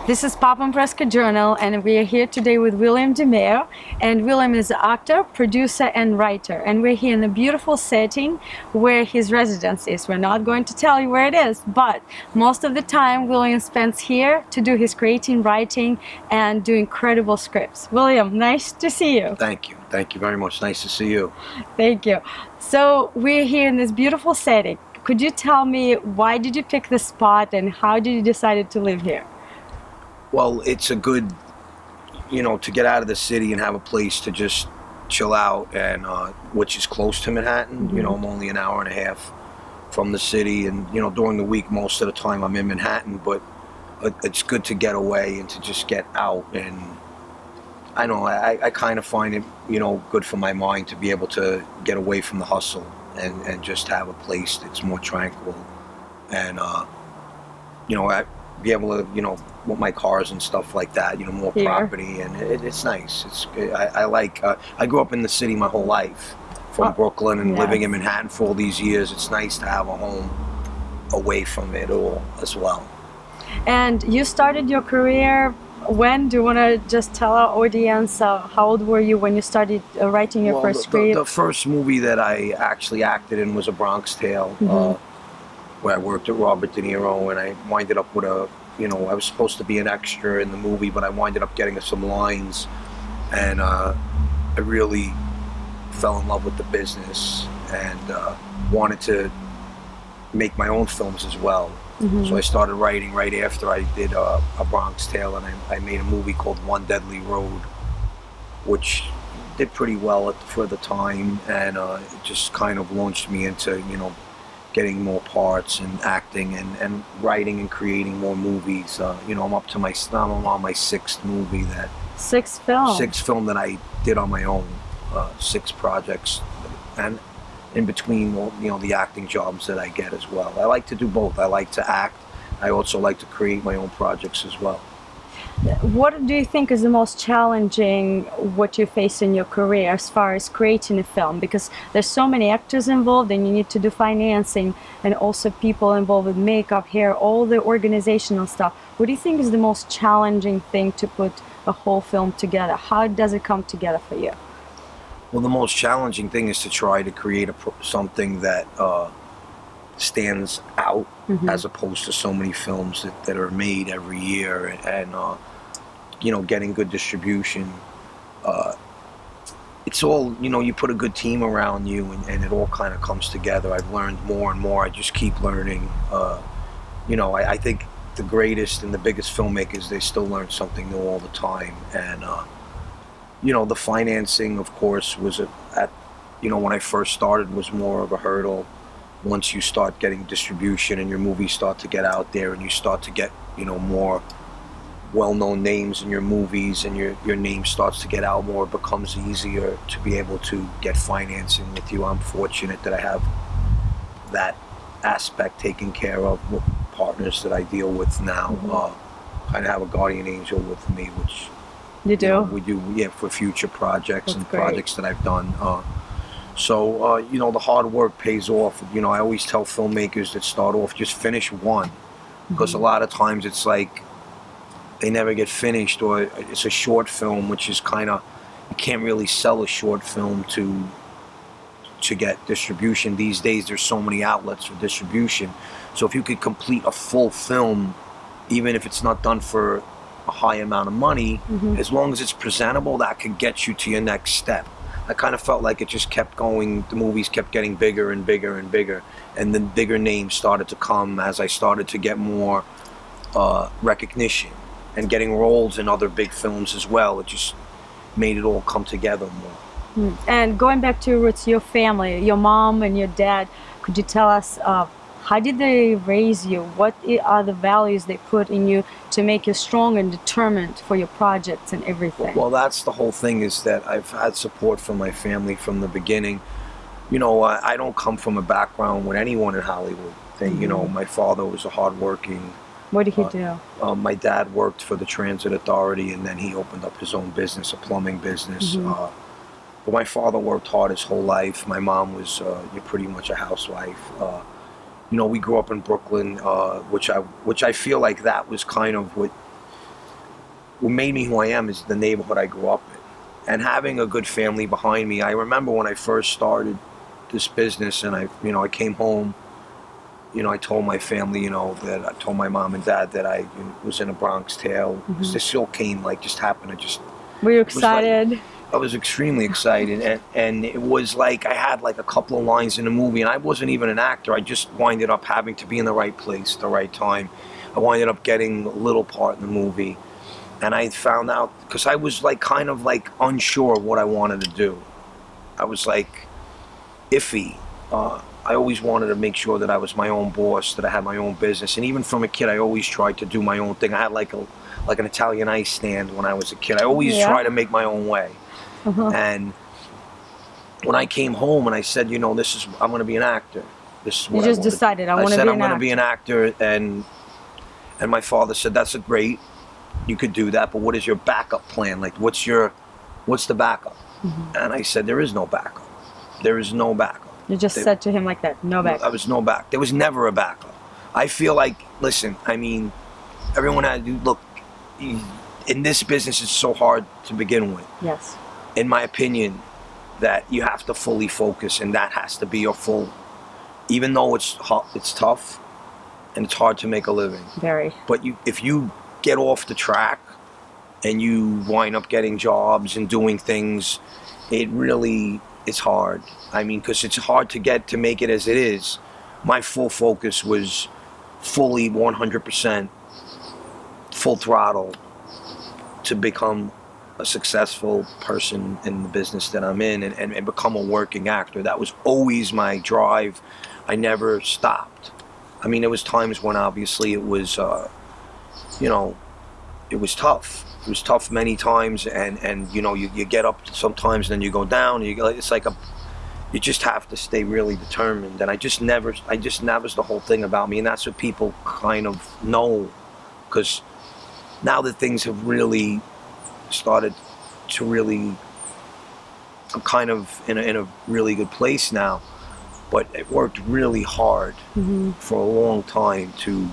This is PopImpressKA Journal, and we are here today with Cristian DeMeo. And William is an actor, producer, and writer. And we're here in a beautiful setting where his residence is. We're not going to tell you where it is, but most of the time William spends here to do his creating, writing, and do incredible scripts. William, nice to see you. Thank you. Thank you very much. Nice to see you. Thank you. So we're here in this beautiful setting. Could you tell me why did you pick this spot and how did you decide to live here? Well, it's a good, to get out of the city and have a place to just chill out, and which is close to Manhattan. Mm-hmm. I'm only an hour and a half from the city, and during the week most of the time I'm in Manhattan, but it's good to get away and to just get out. And I kind of find it good for my mind to be able to get away from the hustle and just have a place that's more tranquil, and I be able to with my cars and stuff like that, more property, and it's nice. I grew up in the city my whole life, from Brooklyn, and living in Manhattan for all these years. It's nice to have a home away from it all as well. And you started your career when? Do you want to just tell our audience how old were you when you started writing your first script? The first movie that I actually acted in was A Bronx Tale, where I worked with Robert De Niro, and I winded up with I was supposed to be an extra in the movie, but I winded up getting some lines, and I really fell in love with the business and wanted to make my own films as well. So I started writing right after I did A Bronx Tale, and I made a movie called One Deadly Road, which did pretty well for the time, and it just kind of launched me into getting more parts and acting and writing and creating more movies. I'm on my sixth movie Sixth film that I did on my own, 6 projects, and in between the acting jobs that I get as well. I like to do both. I like to act. I also like to create my own projects as well. What do you think is the most challenging what you face in your career as far as creating a film? Because there's so many actors involved, and you need to do financing, and also people involved with makeup, hair, all the organizational stuff. What do you think is the most challenging thing to put a whole film together? How does it come together for you? Well, the most challenging thing is to try to create something that stands out, as opposed to so many films that are made every year, and getting good distribution. It's all, you put a good team around you, and it all kind of comes together. I've learned more and more. I just keep learning. I think the greatest and the biggest filmmakers, they still learn something new all the time. And the financing, of course, was when I first started, was more of a hurdle. Once you start getting distribution and your movies start to get out there, and you start to get more well-known names in your movies, and your name starts to get out more, it becomes easier to be able to get financing with you. I'm fortunate that I have that aspect taken care of with partners that I deal with now. Kind of have a guardian angel with me, which you do? We do, for future projects. That's great. Projects that I've done. So the hard work pays off. I always tell filmmakers that start off, just finish one, because a lot of times it's like they never get finished, or it's a short film, which is kind of, you can't really sell a short film to get distribution. These days there's so many outlets for distribution. So if you could complete a full film, even if it's not done for a high amount of money, as long as it's presentable, that could get you to your next step. I kind of felt like it just kept going. The movies kept getting bigger and bigger and bigger, and then bigger names started to come as I started to get more recognition and getting roles in other big films as well. It just made it all come together more. And going back to your roots, your family, your mom and your dad, could you tell us how did they raise you? What are the values they put in you to make you strong and determined for your projects and everything? Well, that's the whole thing, is that I've had support from my family from the beginning. I don't come from a background with anyone in Hollywood. My father was a hardworking. What did he do? My dad worked for the Transit Authority, and then he opened up his own business, a plumbing business. But my father worked hard his whole life. My mom was pretty much a housewife. We grew up in Brooklyn, which I feel like that was kind of what what made me who I am is the neighborhood I grew up in. And having a good family behind me. I remember when I first started this business and I came home, I told my family, that I told my mom and dad that I was in a Bronx Tale. This all came, just happened. Were you excited? I was extremely excited, and it was like I had a couple of lines in the movie, and I wasn't even an actor. I just winded up having to be in the right place, the right time. I winded up getting a little part in the movie, and I found out, because I was kind of unsure of what I wanted to do. I was iffy. I always wanted to make sure that I was my own boss, that I had my own business, and even from a kid, I always tried to do my own thing. I had like an Italian ice stand when I was a kid. I always tried to make my own way. And when I came home and I said, I'm going to be an actor. This is what you just decided, I want to be an actor. I said, I'm going to be an actor, and my father said, that's great, you could do that, but what is your backup plan? What's the backup? And I said, there is no backup. There is no backup. You just said to him like that, no backup. There was no backup. There was never a backup. I feel listen, I mean, everyone look, in this business it's so hard to begin with. Yes. In my opinion, that you have to fully focus, and that has to be your full, even though it's tough and it's hard to make a living. Very. But if you get off the track and you wind up getting jobs and doing things, it's hard. I mean, because it's hard to make it as it is. My full focus was fully 100% full throttle to become a successful person in the business that I'm in, and become a working actor. That was always my drive. I never stopped. I mean, there was times when obviously it was, it was tough. It was tough many times, and you get up sometimes, and then you go down. And you just have to stay really determined. And that was the whole thing about me, and that's what people kind of know, because now that things have really started to I'm kind of in a really good place now, but it worked really hard for a long time to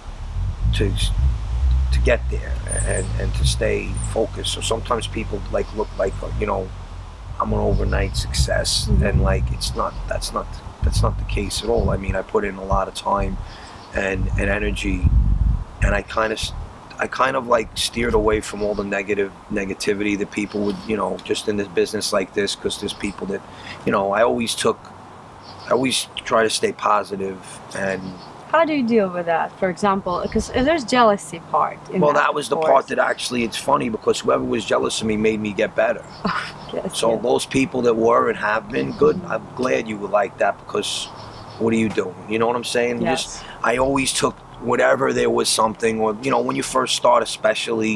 get there and to stay focused. So sometimes people look like I'm an overnight success, and that's not the case at all. I mean, I put in a lot of time and energy, and I kind of steered away from all the negativity that people would, just in this business like this, because there's people that, I always try to stay positive. And how do you deal with that, for example? Because there's jealousy part in that was the part that actually, it's funny, because whoever was jealous of me made me get better. Yes, so those people that were and have been good, I'm glad you were like that, because what are you doing? You know what I'm saying? Yes. I always took whatever there was something, or when you first start, especially,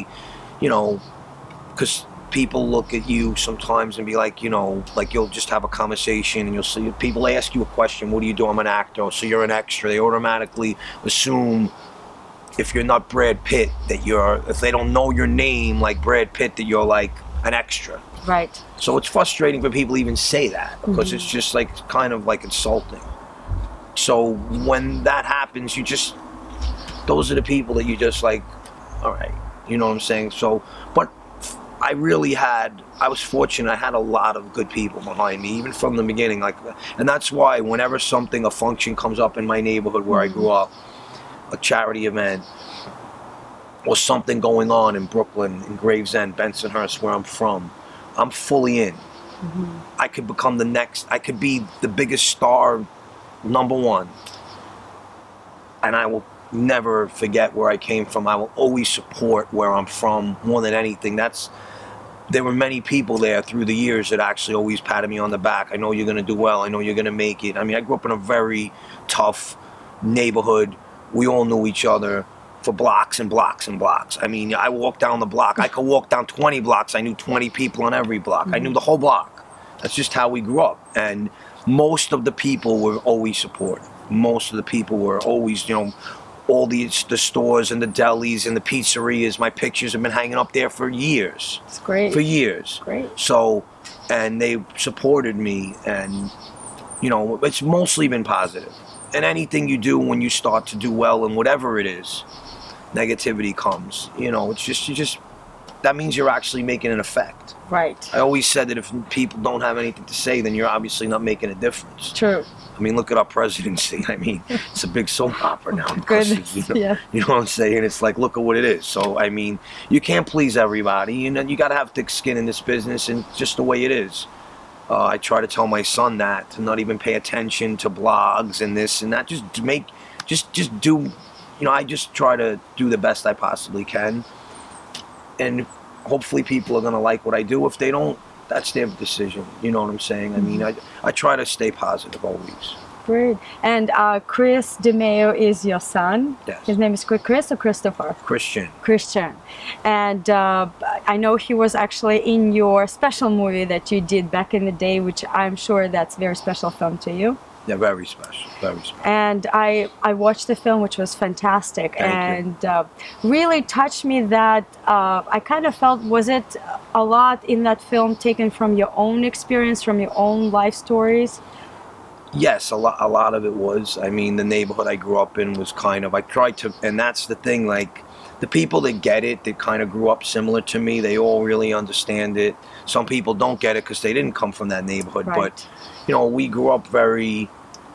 because people look at you sometimes and be like, you'll just have a conversation and you'll see people ask you a question, what do you do? I'm an actor. So you're an extra. They automatically assume, if you're not Brad Pitt, that if they don't know your name like Brad Pitt, that you're an extra. Right. So it's frustrating for people to even say that, because it's just kind of insulting. So when that happens, those are the people that you just all right, you know what I'm saying? So, but I was fortunate. I had a lot of good people behind me, even from the beginning. And that's why whenever a function comes up in my neighborhood where I grew up, a charity event, or something going on in Brooklyn, in Gravesend, Bensonhurst, where I'm from, I'm fully in. I could become I could be the biggest star, #1. And I will never forget where I came from. I will always support where I'm from more than anything. There were many people there through the years that actually always patted me on the back. I know you're going to do well. I know you're going to make it. I mean, I grew up in a very tough neighborhood. We all knew each other for blocks and blocks and blocks. I mean, I walked down the block. I could walk down 20 blocks. I knew 20 people on every block. I knew the whole block. That's just how we grew up. And most of the people were always supportive. Most of the people were always, all the stores and the delis and the pizzerias, my pictures have been hanging up there for years. It's great. For years. Great. So, and they supported me, and, it's mostly been positive. And anything you do, when you start to do well and whatever it is, negativity comes. It's just, that means you're actually making an effect. Right. I always said that if people don't have anything to say, then you're obviously not making a difference. True. I mean, look at our presidency. I mean, it's a big soap opera now. Goodness, you know, yeah. you know what I'm saying? It's like, look at what it is. So, I mean, you can't please everybody. You know, you got to have thick skin in this business, and just the way it is. I try to tell my son that, to not even pay attention to blogs and this and that. Just do, you know, I just try to do the best I possibly can. And hopefully people are going to like what I do. If they don't, that's their decision. You know what I'm saying? I mean, I try to stay positive always. Great. And Chris DeMeo is your son? Yes. His name is Chris or Christopher? Christian. Christian. And I know he was actually in your special movie that you did back in the day, which I'm sure that's a very special film to you. Yeah, very special, very special. And I watched the film, which was fantastic. Thank and really touched me that I kind of felt, was it a lot in that film taken from your own experience, from your own life stories? Yes, a lot of it was. I mean, the neighborhood I grew up in was kind of, I tried to, and that's the thing, like, the people that get it, that kind of grew up similar to me, they all really understand it. Some people don't get it because they didn't come from that neighborhood. Right. But, you know, we grew up very,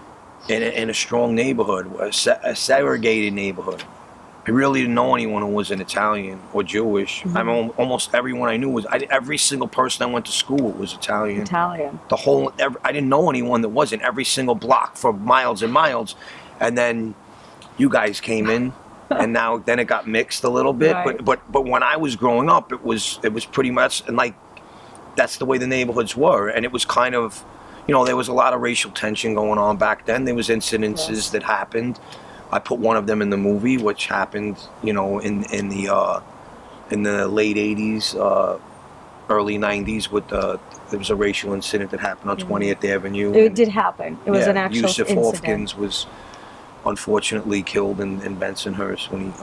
in a strong neighborhood, a segregated neighborhood. I really didn't know anyone who was an Italian or Jewish. I mean, almost everyone I knew was, every single person I went to school with was Italian. The whole, I didn't know anyone that wasn't. Every single block for miles and miles. And then you guys came in, and then it got mixed a little bit. Right. But when I was growing up, it was pretty much, and like, that's the way the neighborhoods were. And it was kind of, you know, there was a lot of racial tension going on back then. There was incidences that happened. I put one of them in the movie, which happened, you know, in the late '80s, early '90s. There was a racial incident that happened on 20th Avenue. It did happen. It was an actual Yusuf incident. Hopkins was unfortunately killed in Bensonhurst when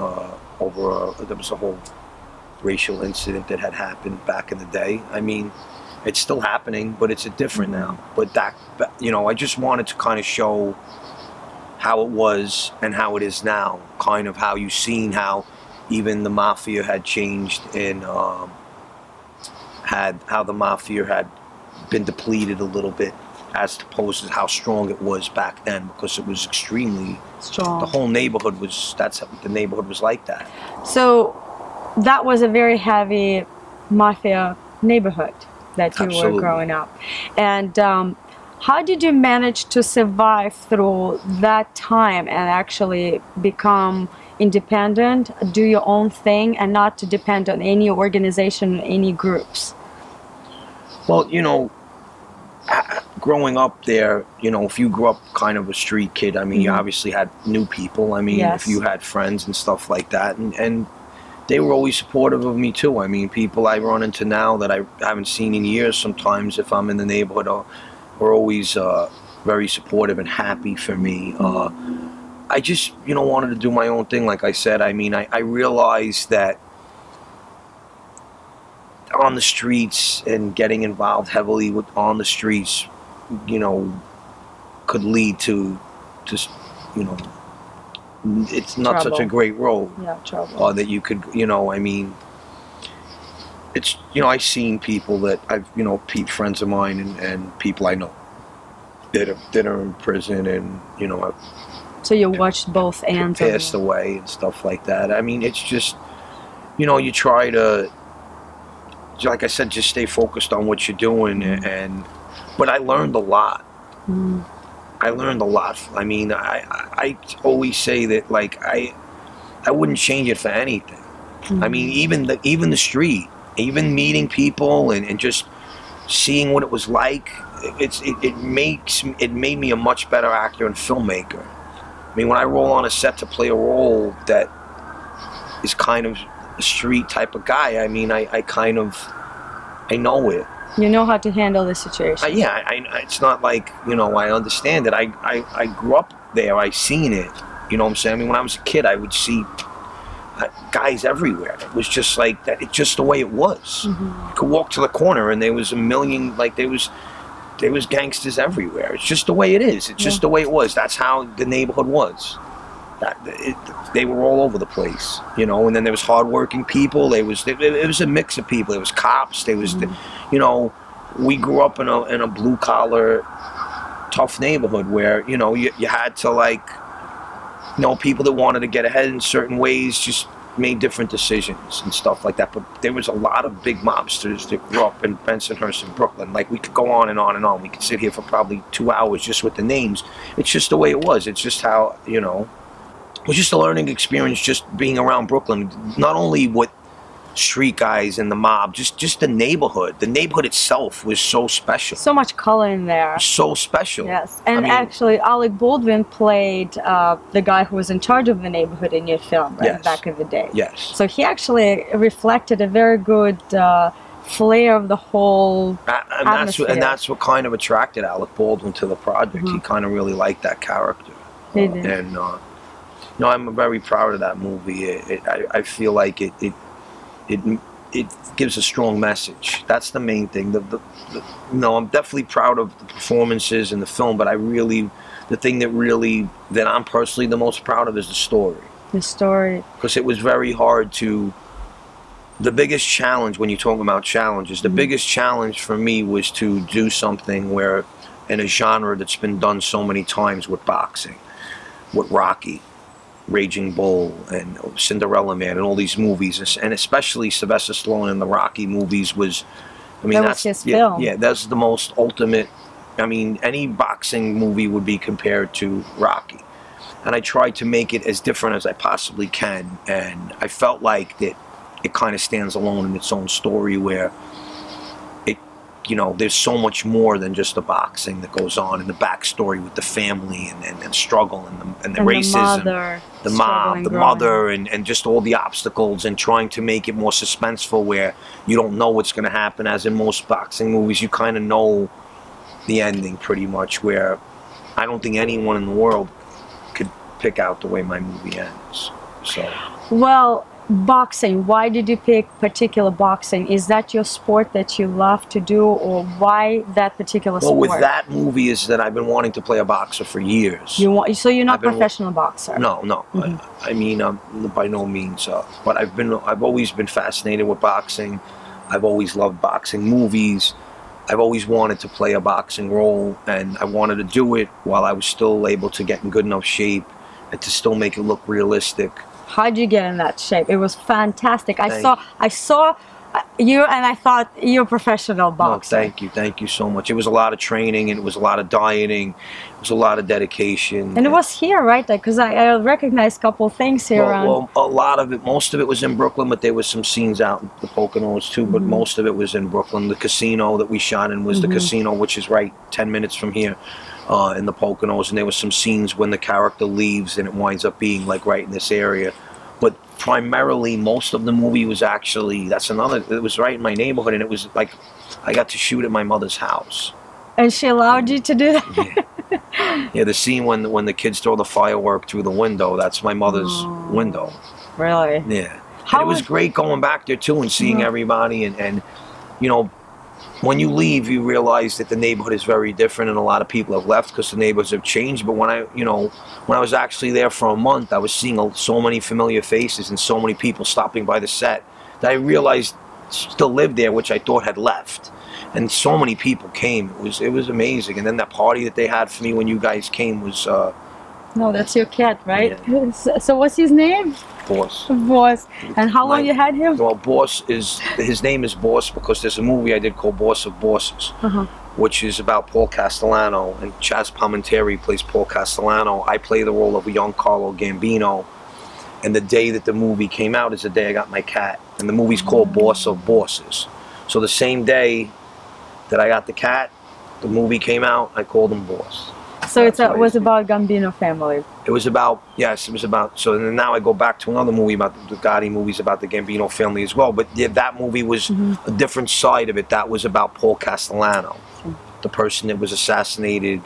there was a whole racial incident that had happened back in the day. I mean, it's still happening, but it's different now. But that, you know, I just wanted to kind of show how it was and how it is now, kind of how you've seen how even the mafia had changed, and how the mafia had been depleted a little bit, as opposed to how strong it was back then, because it was extremely strong. The whole neighborhood was, the neighborhood was like that. So that was a very heavy mafia neighborhood that you Absolutely. were growing up. And how did you manage to survive through that time and actually become independent, do your own thing, and not to depend on any organization, any groups? Well, you know, growing up there, you know, if you grew up kind of a street kid, I mean, you obviously had new people. I mean, if you had friends and stuff like that, and they were always supportive of me too. I mean, people I run into now that I haven't seen in years, sometimes if I'm in the neighborhood, are always very supportive and happy for me. I just, you know, wanted to do my own thing, like I said. I mean, I realized that on the streets and getting involved heavily on the streets, you know, could lead to just, you know, it's not such a great road. Yeah, trouble. That you could, you know, I mean, it's, you know, I've seen people that I've, you know, friends of mine and people I know that are in prison, and, you know, have so you watched both ends passed away and stuff like that. I mean, it's just, you know, you try to, like I said, just stay focused on what you're doing, but I learned a lot. I learned a lot. I mean, I always say that, like, I wouldn't change it for anything. I mean, even the street, even meeting people and just seeing what it was like, it made me a much better actor and filmmaker. I mean, when I roll on a set to play a role that is kind of a street type of guy, I mean, I know it. You know how to handle the situation. Yeah, it's not like, you know, I understand it. I grew up there. I seen it. You know what I'm saying? I mean, when I was a kid, I would see guys everywhere. It was just like that. It's just the way it was. You could walk to the corner and there was a million, like there was gangsters everywhere. It's just the way it is. It's just the way it was. That's how the neighborhood was. they were all over the place, you know. And then there was hardworking people. It was a mix of people. There was cops. There was, you know, we grew up in a blue collar, tough neighborhood where, you know, you had to, like, you know, people that wanted to get ahead in certain ways just made different decisions and stuff like that. But there was a lot of big mobsters that grew up in Bensonhurst and Brooklyn. Like, we could go on and on and on. We could sit here for probably 2 hours just with the names. It's just the way it was. It's just how, you know, it was just a learning experience just being around Brooklyn. Not only with street guys and the mob, just the neighborhood. The neighborhood itself was so special. So much color in there. So special. Yes, and I mean, actually, Alec Baldwin played the guy who was in charge of the neighborhood in your film, right? Yes. Back in the day. Yes. So he actually reflected a very good flair of the whole atmosphere. And that's what kind of attracted Alec Baldwin to the project. He kind of really liked that character. He did. And you know, I'm very proud of that movie. I feel like it gives a strong message. That's the main thing. You know, I'm definitely proud of the performances in the film, but the thing that I'm personally the most proud of is the story. The story. Because it was very hard to. The biggest challenge, when you're talking about challenges, the biggest challenge for me was to do something where, in a genre that's been done so many times with boxing, with Rocky, Raging Bull, and Cinderella Man, and all these movies, and especially Sylvester Stallone in the Rocky movies was, I mean, that's his film. Yeah, that's the most ultimate. I mean, any boxing movie would be compared to Rocky, and I tried to make it as different as I possibly can, and I felt like that it kind of stands alone in its own story where you know, there's so much more than just the boxing that goes on, and the backstory with the family and struggle and the racism, the mob, the mother, and just all the obstacles, and trying to make it more suspenseful where you don't know what's going to happen. As in most boxing movies, you kind of know the ending pretty much, where I don't think anyone in the world could pick out the way my movie ends. So, well, boxing, why did you pick particular boxing? Is that your sport that you love to do, or why that particular sport? Well, with that movie is that I've been wanting to play a boxer for years. So you're not a professional boxer? No, no. I mean, by no means. But I've always been fascinated with boxing. I've always loved boxing movies. I've always wanted to play a boxing role, and I wanted to do it while I was still able to get in good enough shape and to still make it look realistic. How'd you get in that shape? It was fantastic. I saw you, and I thought you're a professional boxer. No, thank you so much. It was a lot of training, and it was a lot of dieting, it was a lot of dedication. And it was here, right? Because I recognized a couple things here. Well, a lot of it, most of it was in Brooklyn, but there was some scenes out in the Poconos too. But most of it was in Brooklyn. The casino that we shot in was the casino, which is right 10 minutes from here. In the Poconos, and there was some scenes when the character leaves and it winds up being like right in this area. But primarily, most of the movie was actually, it was right in my neighborhood, and it was like I got to shoot at my mother's house. And she allowed you to do that? Yeah, the scene when the kids throw the firework through the window, that's my mother's window. Really? Yeah. And it was great going back there too and seeing everybody, and you know, when you leave, you realize that the neighborhood is very different, and a lot of people have left because the neighborhoods have changed. But when I was actually there for a month, I was seeing so many familiar faces and so many people stopping by the set that I realized still lived there, which I thought had left. And so many people came. It was amazing. And then that party that they had for me when you guys came was. No, that's your cat, right? Yeah. So what's his name? Boss. Boss. And how long you had him? Well, his name is Boss because there's a movie I did called Boss of Bosses, which is about Paul Castellano, and Chaz Palminteri plays Paul Castellano. I play the role of a young Carlo Gambino, and the day that the movie came out is the day I got my cat, and the movie's called Boss of Bosses. So the same day that I got the cat, the movie came out, I called him Boss. So it was about Gambino family. It was about, yes, it was about, so now I go back to another movie about the Gotti movies about the Gambino family as well. But yeah, that movie was a different side of it. That was about Paul Castellano, the person that was assassinated,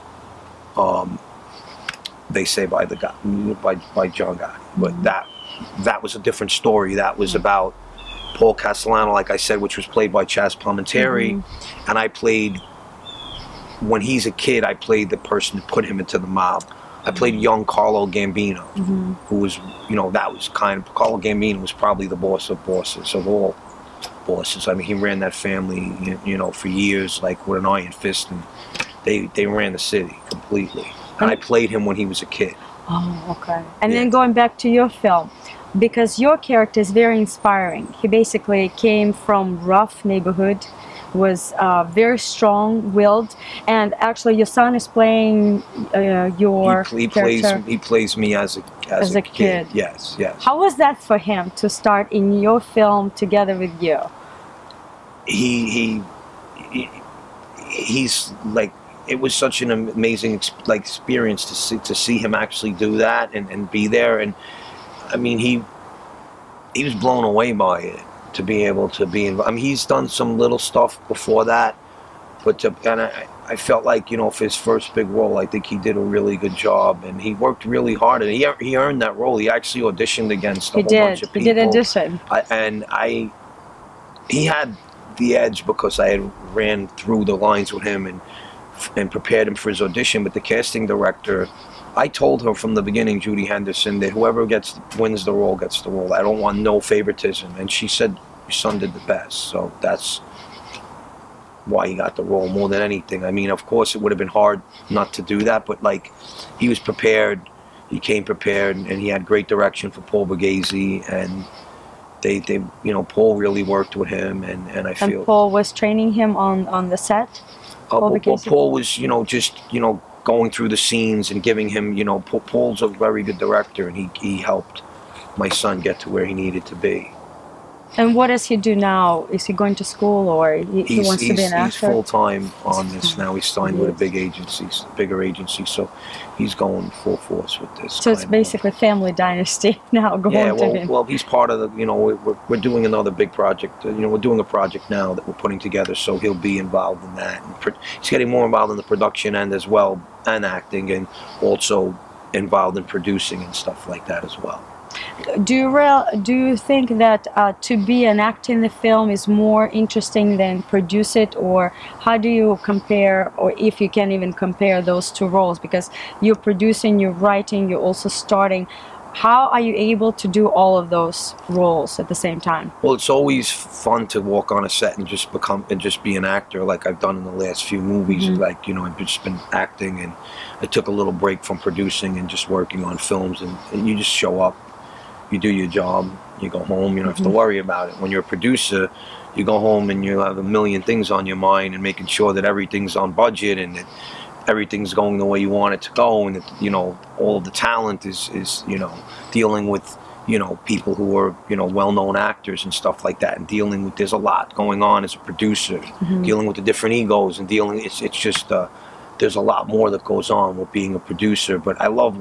they say by John Gotti. But that was a different story. That was about Paul Castellano, like I said, which was played by Chaz Palminteri. And I played, when he's a kid, I played the person that put him into the mob. I played young Carlo Gambino, who was, you know, that was kind of, Carlo Gambino was probably the boss of bosses, of all bosses. I mean, he ran that family, you know, for years, like with an iron fist, and they ran the city completely. And I played him when he was a kid. Oh, okay. And then going back to your film, because your character is very inspiring. He basically came from rough neighborhood, was very strong-willed, and actually your son is playing your character. He plays me as a kid. Yes, yes. How was that for him to start in your film together with you? He's like, it was such an amazing experience to see him actually do that and be there, and I mean he was blown away by it, to be able to be involved. I mean, he's done some little stuff before that, but I felt like, you know, for his first big role, I think he did a really good job, and he worked really hard, and he earned that role. He actually auditioned against a whole bunch of people. He did audition. He had the edge because I had ran through the lines with him and prepared him for his audition. But the casting director, I told her from the beginning, Judy Henderson, that whoever wins the role gets the role. I don't want no favoritism. And she said, your son did the best. So that's why he got the role more than anything. I mean, of course, it would have been hard not to do that, but like, he was prepared. He came prepared, and he had great direction for Paul Borghese, and they you know, Paul really worked with him, and I feel. And Paul was training him on the set? Paul was, you know, just, you know, going through the scenes and giving him, you know, Paul's a very good director, and he helped my son get to where he needed to be. And what does he do now? Is he going to school, or he wants to be an actor? He's full-time on this now. He's signed with a bigger agency, so he's going full force with this. So it's basically family dynasty now going to him. Well, he's part of the, you know, we're doing another big project. You know, we're doing a project now that we're putting together, so he'll be involved in that. And he's getting more involved in the production end as well, and acting, and also involved in producing and stuff like that as well. Do you think that to be an actor in the film is more interesting than produce it, or how do you compare, or if you can even compare those two roles? Because you're producing, you're writing, you're also starting. How are you able to do all of those roles at the same time? Well, it's always fun to walk on a set and just be an actor, like I've done in the last few movies. Like, you know, I've just been acting, and I took a little break from producing and just working on films, and you just show up. You do your job, you go home, you don't have to worry about it. When you're a producer, you go home and you have a million things on your mind, and making sure that everything's on budget and that everything's going the way you want it to go, and that, you know, all of the talent is you know, dealing with, you know, people who are, you know, well-known actors and stuff like that, and dealing with, there's a lot going on as a producer, dealing with the different egos, and it's just there's a lot more that goes on with being a producer. But I love,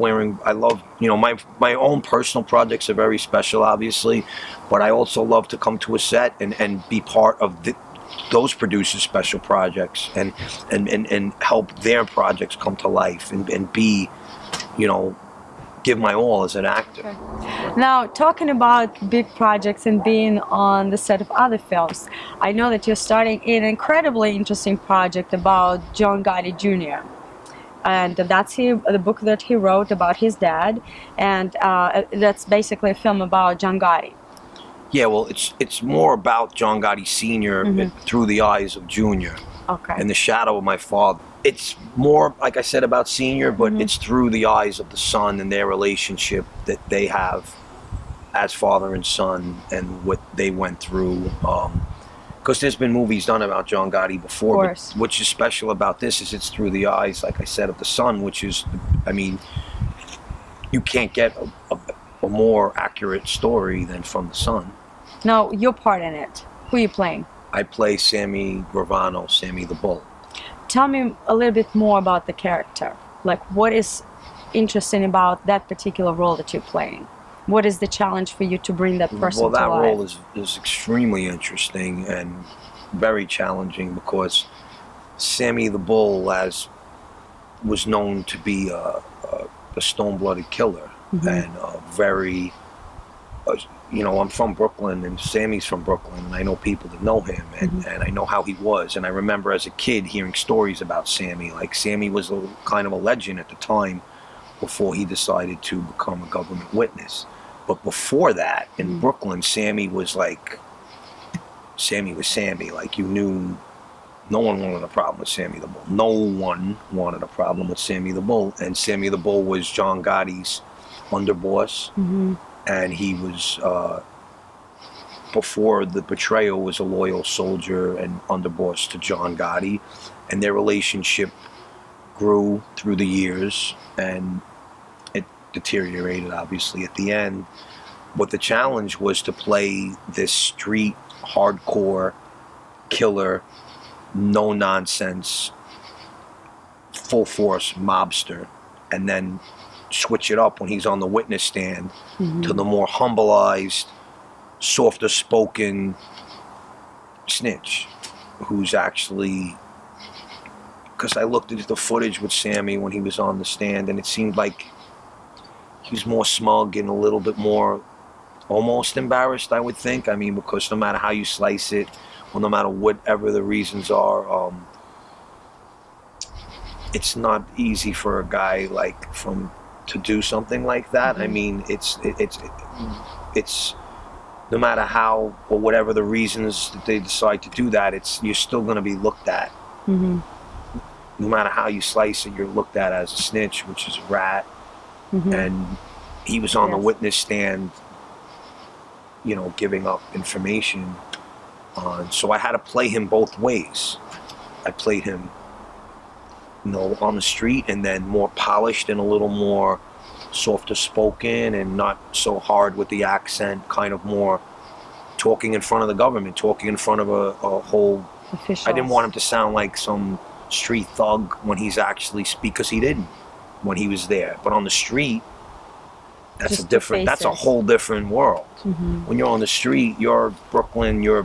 you know, my own personal projects are very special, obviously, but I also love to come to a set and be part of those producers' special projects, and help their projects come to life, and be, you know, give my all as an actor. Now, talking about big projects and being on the set of other films, I know that you're starting an incredibly interesting project about John Gotti Jr. And that's the book that he wrote about his dad, and that's basically a film about John Gotti. Yeah, well, it's more about John Gotti Sr. Through the eyes of Jr. Okay. And the shadow of my father. It's more, like I said, about Senior, but it's through the eyes of the son and their relationship that they have as father and son, and what they went through. Because there's been movies done about John Gotti before, but which is special about this is it's through the eyes, like I said, of the son, which is, I mean, you can't get a more accurate story than from the son. Now, your part in it, who are you playing? I play Sammy Gravano, Sammy the Bull. Tell me a little bit more about the character. Like, what is interesting about that particular role that you're playing? What is the challenge for you to bring that person to life? Well, that role is extremely interesting and very challenging, because Sammy the Bull was known to be a stone-blooded killer, and very... you know, I'm from Brooklyn, and Sammy's from Brooklyn, and I know people that know him, and I know how he was. And I remember as a kid hearing stories about Sammy. Like, Sammy was kind of a legend at the time before he decided to become a government witness. But before that, in Brooklyn, Sammy was Sammy. Like, you knew no one wanted a problem with Sammy the Bull. No one wanted a problem with Sammy the Bull. And Sammy the Bull was John Gotti's underboss. And he was, before the betrayal, was a loyal soldier and underboss to John Gotti. And their relationship grew through the years, and it deteriorated, obviously, at the end. But the challenge was to play this street, hardcore, killer, no-nonsense, full-force mobster, and then switch it up when he's on the witness stand to the more humbleized, softer-spoken snitch, who's actually... Because I looked at the footage with Sammy when he was on the stand, and it seemed like he was more smug and a little bit more almost embarrassed, I would think. I mean, because no matter how you slice it, or no matter whatever the reasons are, it's not easy for a guy like to do something like that. I mean, it's no matter how or whatever the reasons that they decide to do that, you're still going to be looked at. No matter how you slice it, you're looked at as a snitch, which is a rat. And he was on the witness stand, you know, giving up information on. So I had to play him both ways. I played him, you know, on the street, and then more polished and a little more softer spoken and not so hard with the accent, kind of more talking in front of the government, talking in front of a whole... Officials. I didn't want him to sound like some street thug when he's actually because he didn't when he was there. But on the street, that's a whole different world. When you're on the street, you're Brooklyn, you're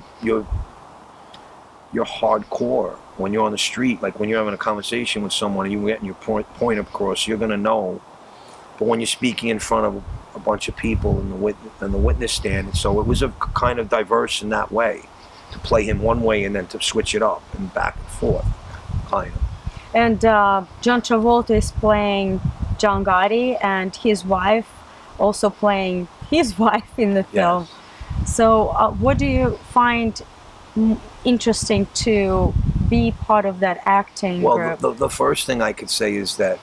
hardcore. When you're on the street, like when you're having a conversation with someone and you're getting your point across, you're gonna know. But when you're speaking in front of a bunch of people in the witness stand, so it was a kind of diverse in that way, to play him one way and then to switch it up and back and forth, kind of. And John Travolta is playing John Gotti, and his wife also playing his wife in the film. So what do you find interesting to be part of that acting group? Well, the first thing I could say is that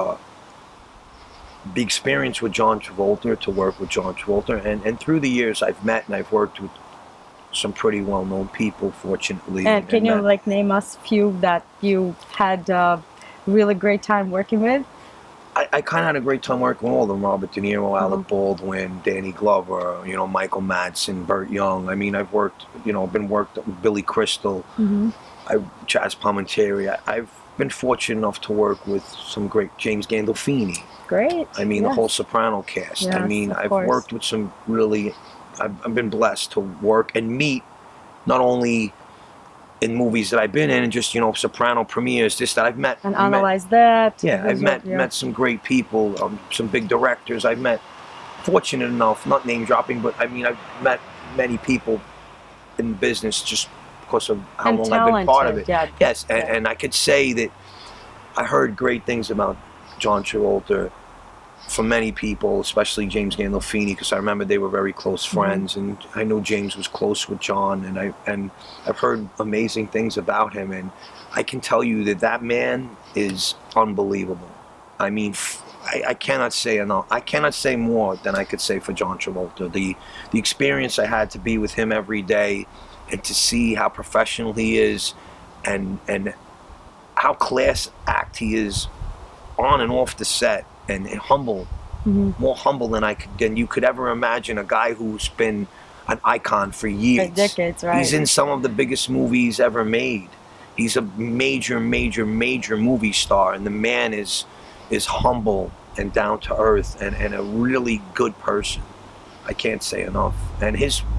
the experience with John Travolta, to work with John Travolta, and through the years I've met and I've worked with some pretty well-known people, fortunately. And can you like name us a few that you had a really great time working with? I kind of had a great time working with all of them: Robert De Niro, Alec Baldwin, Danny Glover, you know, Michael Madsen, Burt Young. I mean, I've worked, you know, worked with Billy Crystal, Chaz Palminteri. I've been fortunate enough to work with some great James Gandolfini. Great. I mean, the whole Soprano cast. Yes, I mean, I've worked with some really. I've been blessed to work and meet, not only in movies that I've been in, and just, you know, Soprano premieres, that I've met. And analyze that. Yeah, I've met some great people, some big directors. I've met, fortunate enough, not name dropping, but I mean, I've met many people in the business just because of how long I've been part of it. Yes, and I could say that I heard great things about John Travolta from many people, especially James Gandolfini, because I remember they were very close friends, and I know James was close with John, and I've heard amazing things about him, and I can tell you that man is unbelievable. I mean, I cannot say enough. I cannot say more than I could say for John Travolta. The experience I had to be with him every day, and to see how professional he is, and how class act he is on and off the set. And humble, more humble than you could ever imagine. A guy who's been an icon for years. For decades, right? He's in some of the biggest movies ever made. He's a major movie star, and the man is humble and down to earth, and a really good person. I can't say enough. And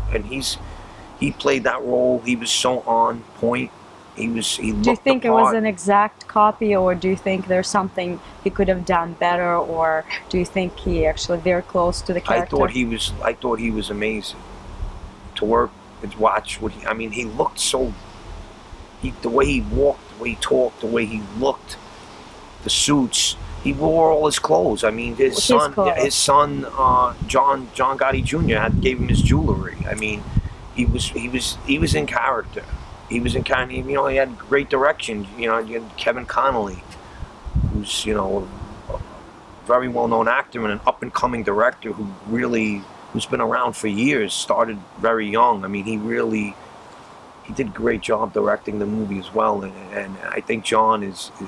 he played that role. He was so on point. He looked Do you think the it was part. an exact copy, or do you think there's something he could have done better, or do you think he actually very close to the character? I thought he was amazing to work and watch. I mean, he looked so. The way he walked, the way he talked, the way he looked, the suits. He wore all his clothes. I mean, his son, John Gotti Jr. gave him his jewelry. I mean, he was in character. He was in kind of, you know, he had great direction. You know, you had Kevin Connolly, who's, you know, a very well-known actor and an up-and-coming director who's been around for years, started very young. I mean, he did a great job directing the movie as well. And I think John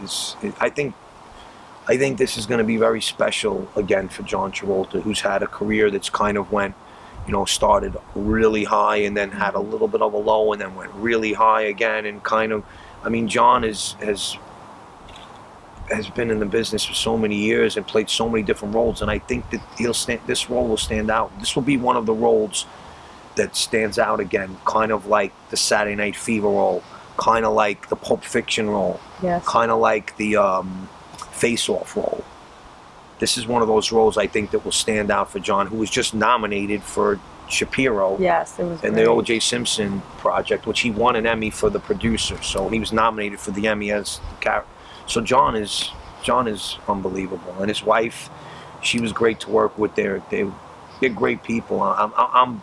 I think this is going to be very special again for John Travolta, who's had a career that's kind of went, you know, started really high and then had a little bit of a low and then went really high again, and kind of, I mean, John has been in the business for so many years and played so many different roles, and I think that this role will stand out. This will be one of the roles that stands out again, kind of like the Saturday Night Fever role, kind of like the Pulp Fiction role, yes, kind of like the Face-Off role. This is one of those roles I think that will stand out for John, who was just nominated for Shapiro. Yes, it was. And the O.J. Simpson project, which he won an Emmy for the producer. So he was nominated for the Emmy as the character. So John is unbelievable, and his wife, she was great to work with. They're great people. I'm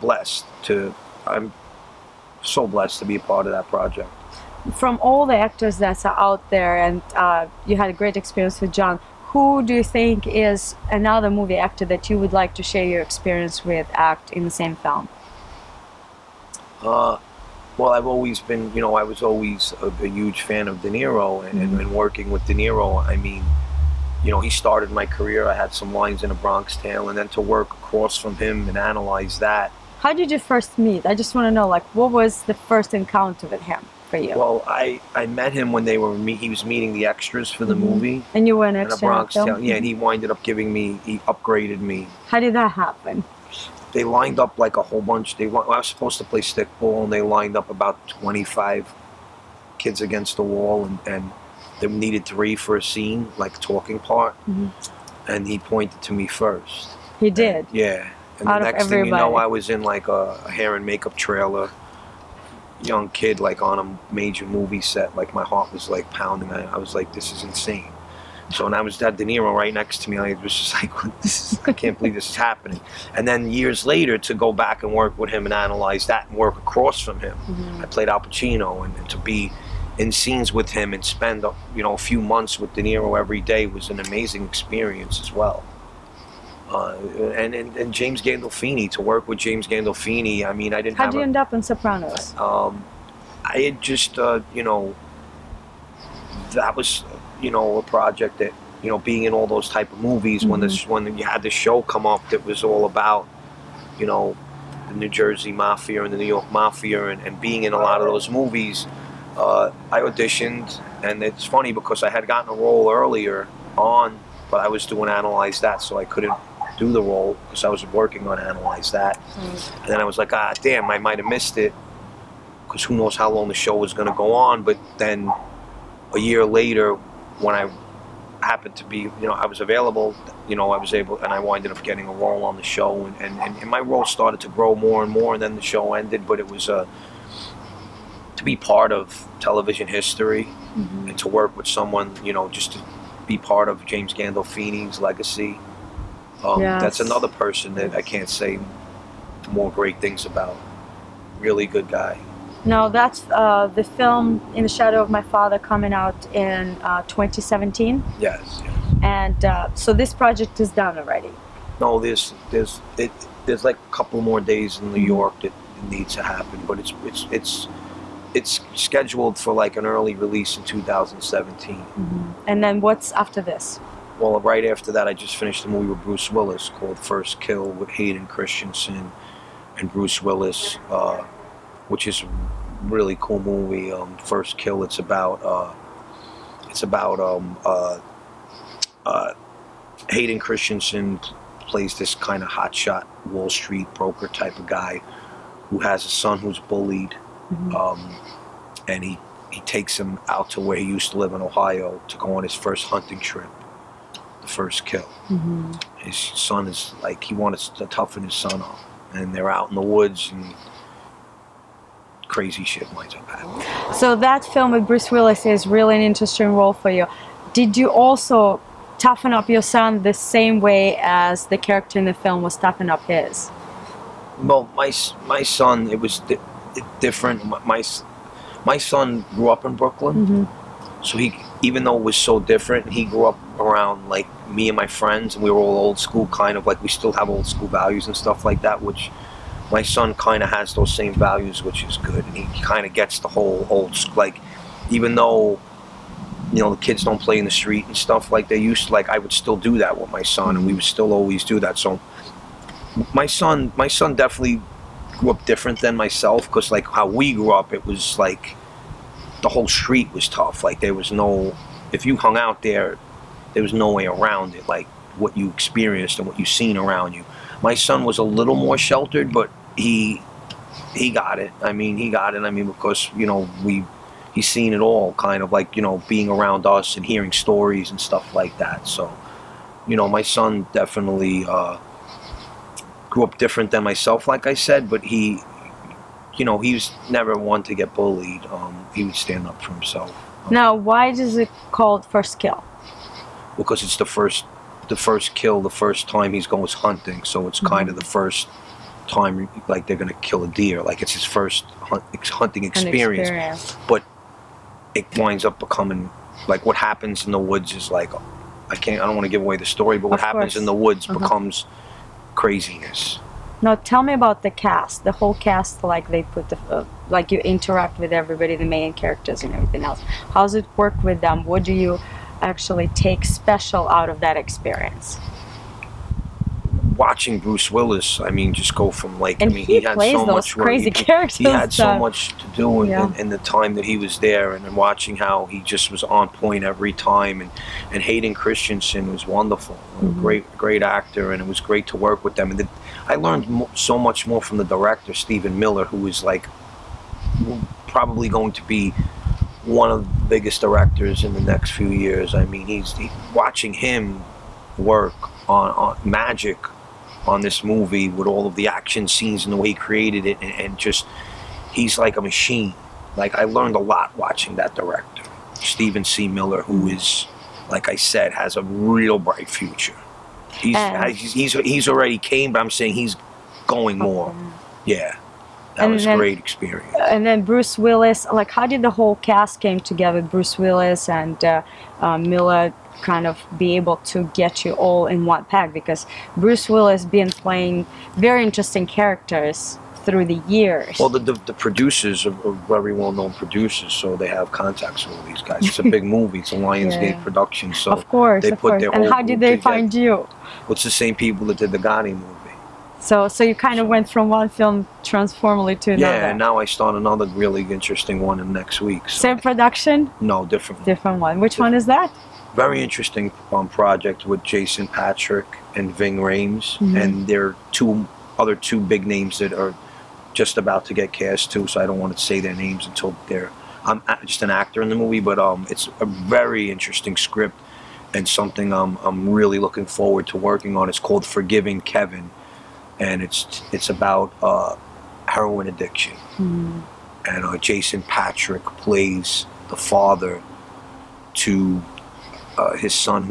so blessed to be a part of that project. From all the actors that are out there, and you had a great experience with John, who do you think is another movie actor that you would like to share your experience with, act in the same film? Well, I've always been, you know, I was always a huge fan of De Niro, and working with De Niro, I mean, you know, he started my career. I had some lines in A Bronx Tale, and then to work across from him and analyze that. How did you first meet? I just want to know, like, what was the first encounter with him for you? Well, I met him when he was meeting the extras for the movie. And you were an extra in A Bronx Tale. Yeah, and he winded up he upgraded me. How did that happen? They lined up like a whole bunch. I was supposed to play stickball, and they lined up about 25 kids against the wall, and they needed 3 for a scene, like a talking part. And he pointed to me first. He did? Yeah. And the next thing you know, I was in like a hair and makeup trailer, young kid, like on a major movie set. Like my heart was like pounding. I was like, this is insane. So when I was at De Niro right next to me, I was just like, I can't believe this is happening. And then years later, to go back and work with him and analyze that and work across from him. I played Al Pacino, and to be in scenes with him and spend, you know, a few months with De Niro every day was an amazing experience as well. And James Gandolfini, to work with James Gandolfini, I mean, I didn't How'd you end up in Sopranos? I had just, you know, that was, you know, a project that, you know, being in all those type of movies, when you had the show come up that was all about, you know, the New Jersey Mafia and the New York Mafia, and being in a lot of those movies, I auditioned, and it's funny because I had gotten a role earlier on, but I was doing Analyze That, so I couldn't do the role because I was working on Analyze That. And then I was like, ah, damn, I might have missed it, because who knows how long the show was going to go on. But then a year later, when I happened to be, you know, I was available, you know, I was able, and I winded up getting a role on the show, and my role started to grow more and more, and then the show ended. But it was to be part of television history, and to work with someone, you know, just to be part of James Gandolfini's legacy. That's another person that I can't say more great things about. Really good guy. No, that's the film In the Shadow of My Father, coming out in 2017. Yes. And so this project is done already. No, there's like a couple more days in New York that needs to happen, but it's scheduled for like an early release in 2017. And then what's after this? Well, right after that, I just finished a movie with Bruce Willis called First Kill with Hayden Christensen and Bruce Willis, which is a really cool movie. First Kill. It's about Hayden Christensen plays this kind of hotshot Wall Street broker type of guy who has a son who's bullied, and he takes him out to where he used to live in Ohio to go on his first hunting trip. First Kill. His son is like, he wanted to toughen his son up, and they're out in the woods, and crazy shit winds up happening. So that film with Bruce Willis is really an interesting role for you. Did you also toughen up your son the same way as the character in the film was toughening up his? Well, my son, it was different. My son grew up in Brooklyn, so he, even though it was so different, he grew up around like me and my friends, and we were all old school, kind of like we still have old school values and stuff like that, which my son kind of has those same values, which is good, and he kind of gets the whole old school, like, even though, you know, the kids don't play in the street and stuff like they used to, like, I would still do that with my son, and we would still always do that. So my son definitely grew up different than myself, because like how we grew up, it was like the whole street was tough. Like, there was no, if you hung out there, there was no way around it, like what you experienced and what you seen around you. My son was a little more sheltered, but he got it. I mean, he got it. I mean, because, you know, he's seen it all, kind of like, you know, being around us and hearing stories and stuff like that. So, you know, my son definitely grew up different than myself, like I said, but he, you know, he was never one to get bullied. He would stand up for himself. Now, why is it called First Kill? Because it's the first kill, the first time he's going hunting, so it's kind of the first time, like, they're gonna kill a deer, like it's his first hunting experience. But it winds up becoming, like, what happens in the woods is like, I don't want to give away the story, but what happens in the woods becomes craziness. Now tell me about the cast, the whole cast, like they put the, like you interact with everybody, the main characters and everything else. How does it work with them? What do you actually take special out of that experience? Watching Bruce Willis, I mean, just go from like, and I mean, he had so much crazy characters. He had so much to do in the time that he was there, and then watching how he just was on point every time, and Hayden Christensen was wonderful, a great actor, and it was great to work with them. And I learned so much more from the director, Stephen Miller, who is like probably going to be one of the biggest directors in the next few years. I mean, watching him work on magic on this movie with all of the action scenes and the way he created it, and just, he's like a machine. Like, I learned a lot watching that director, Stephen C. Miller, who is, like I said, has a real bright future. He's already came, but I'm saying he's going more. Yeah. That was a great experience. And then Bruce Willis, like, how did the whole cast came together? Bruce Willis and Miller kind of be able to get you all in one pack, because Bruce Willis been playing very interesting characters through the years. Well, the producers are very well-known producers, so they have contacts with all these guys. It's a big movie. It's a Lionsgate production, so of course, they put their whole And how did they find you? Well, it's the same people that did the Gotti movie. So you kind of went from one film transformally to another. Yeah, and now I start another really interesting one in next week. So. Same production? No, different. Different one. Which one is that? Very interesting project with Jason Patrick and Ving Rhames, and there are other two big names that are just about to get cast too. So I don't want to say their names until I'm just an actor in the movie, but it's a very interesting script and something I'm really looking forward to working on. It's called Forgiving Kevin, and it's about heroin addiction. And Jason Patrick plays the father to his son,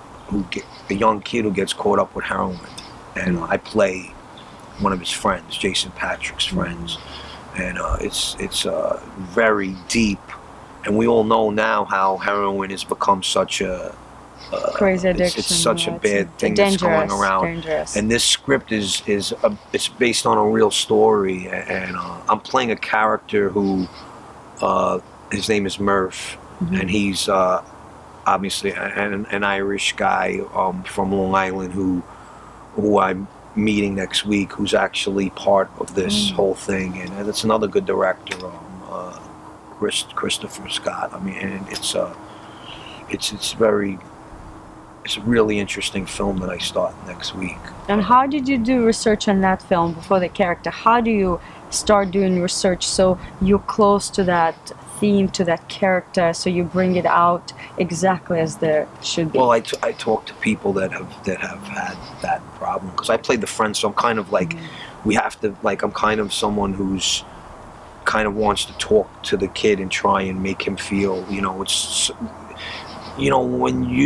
a young kid who gets caught up with heroin, and I play one of his friends, Jason Patrick's friends, and it's very deep, and we all know now how heroin has become such a crazy addiction. It's such a bad thing that's going around. Dangerous. And this script it's based on a real story, and I'm playing a character who his name is Murph, and he's obviously an Irish guy from Long Island who I'm meeting next week, who's actually part of this whole thing, and it's another good director, Christopher Scott. I mean, and it's a really interesting film that I start next week. And how did you do research on that film before the character? How do you start doing research so you're close to that theme, to that character, so you bring it out exactly as there should be? Well, I talk to people that have had that problem, because I played the friend, so I'm kind of like, we have to, like, I'm kind of someone who's kind of wants to talk to the kid and try and make him feel, you know, it's, you know, when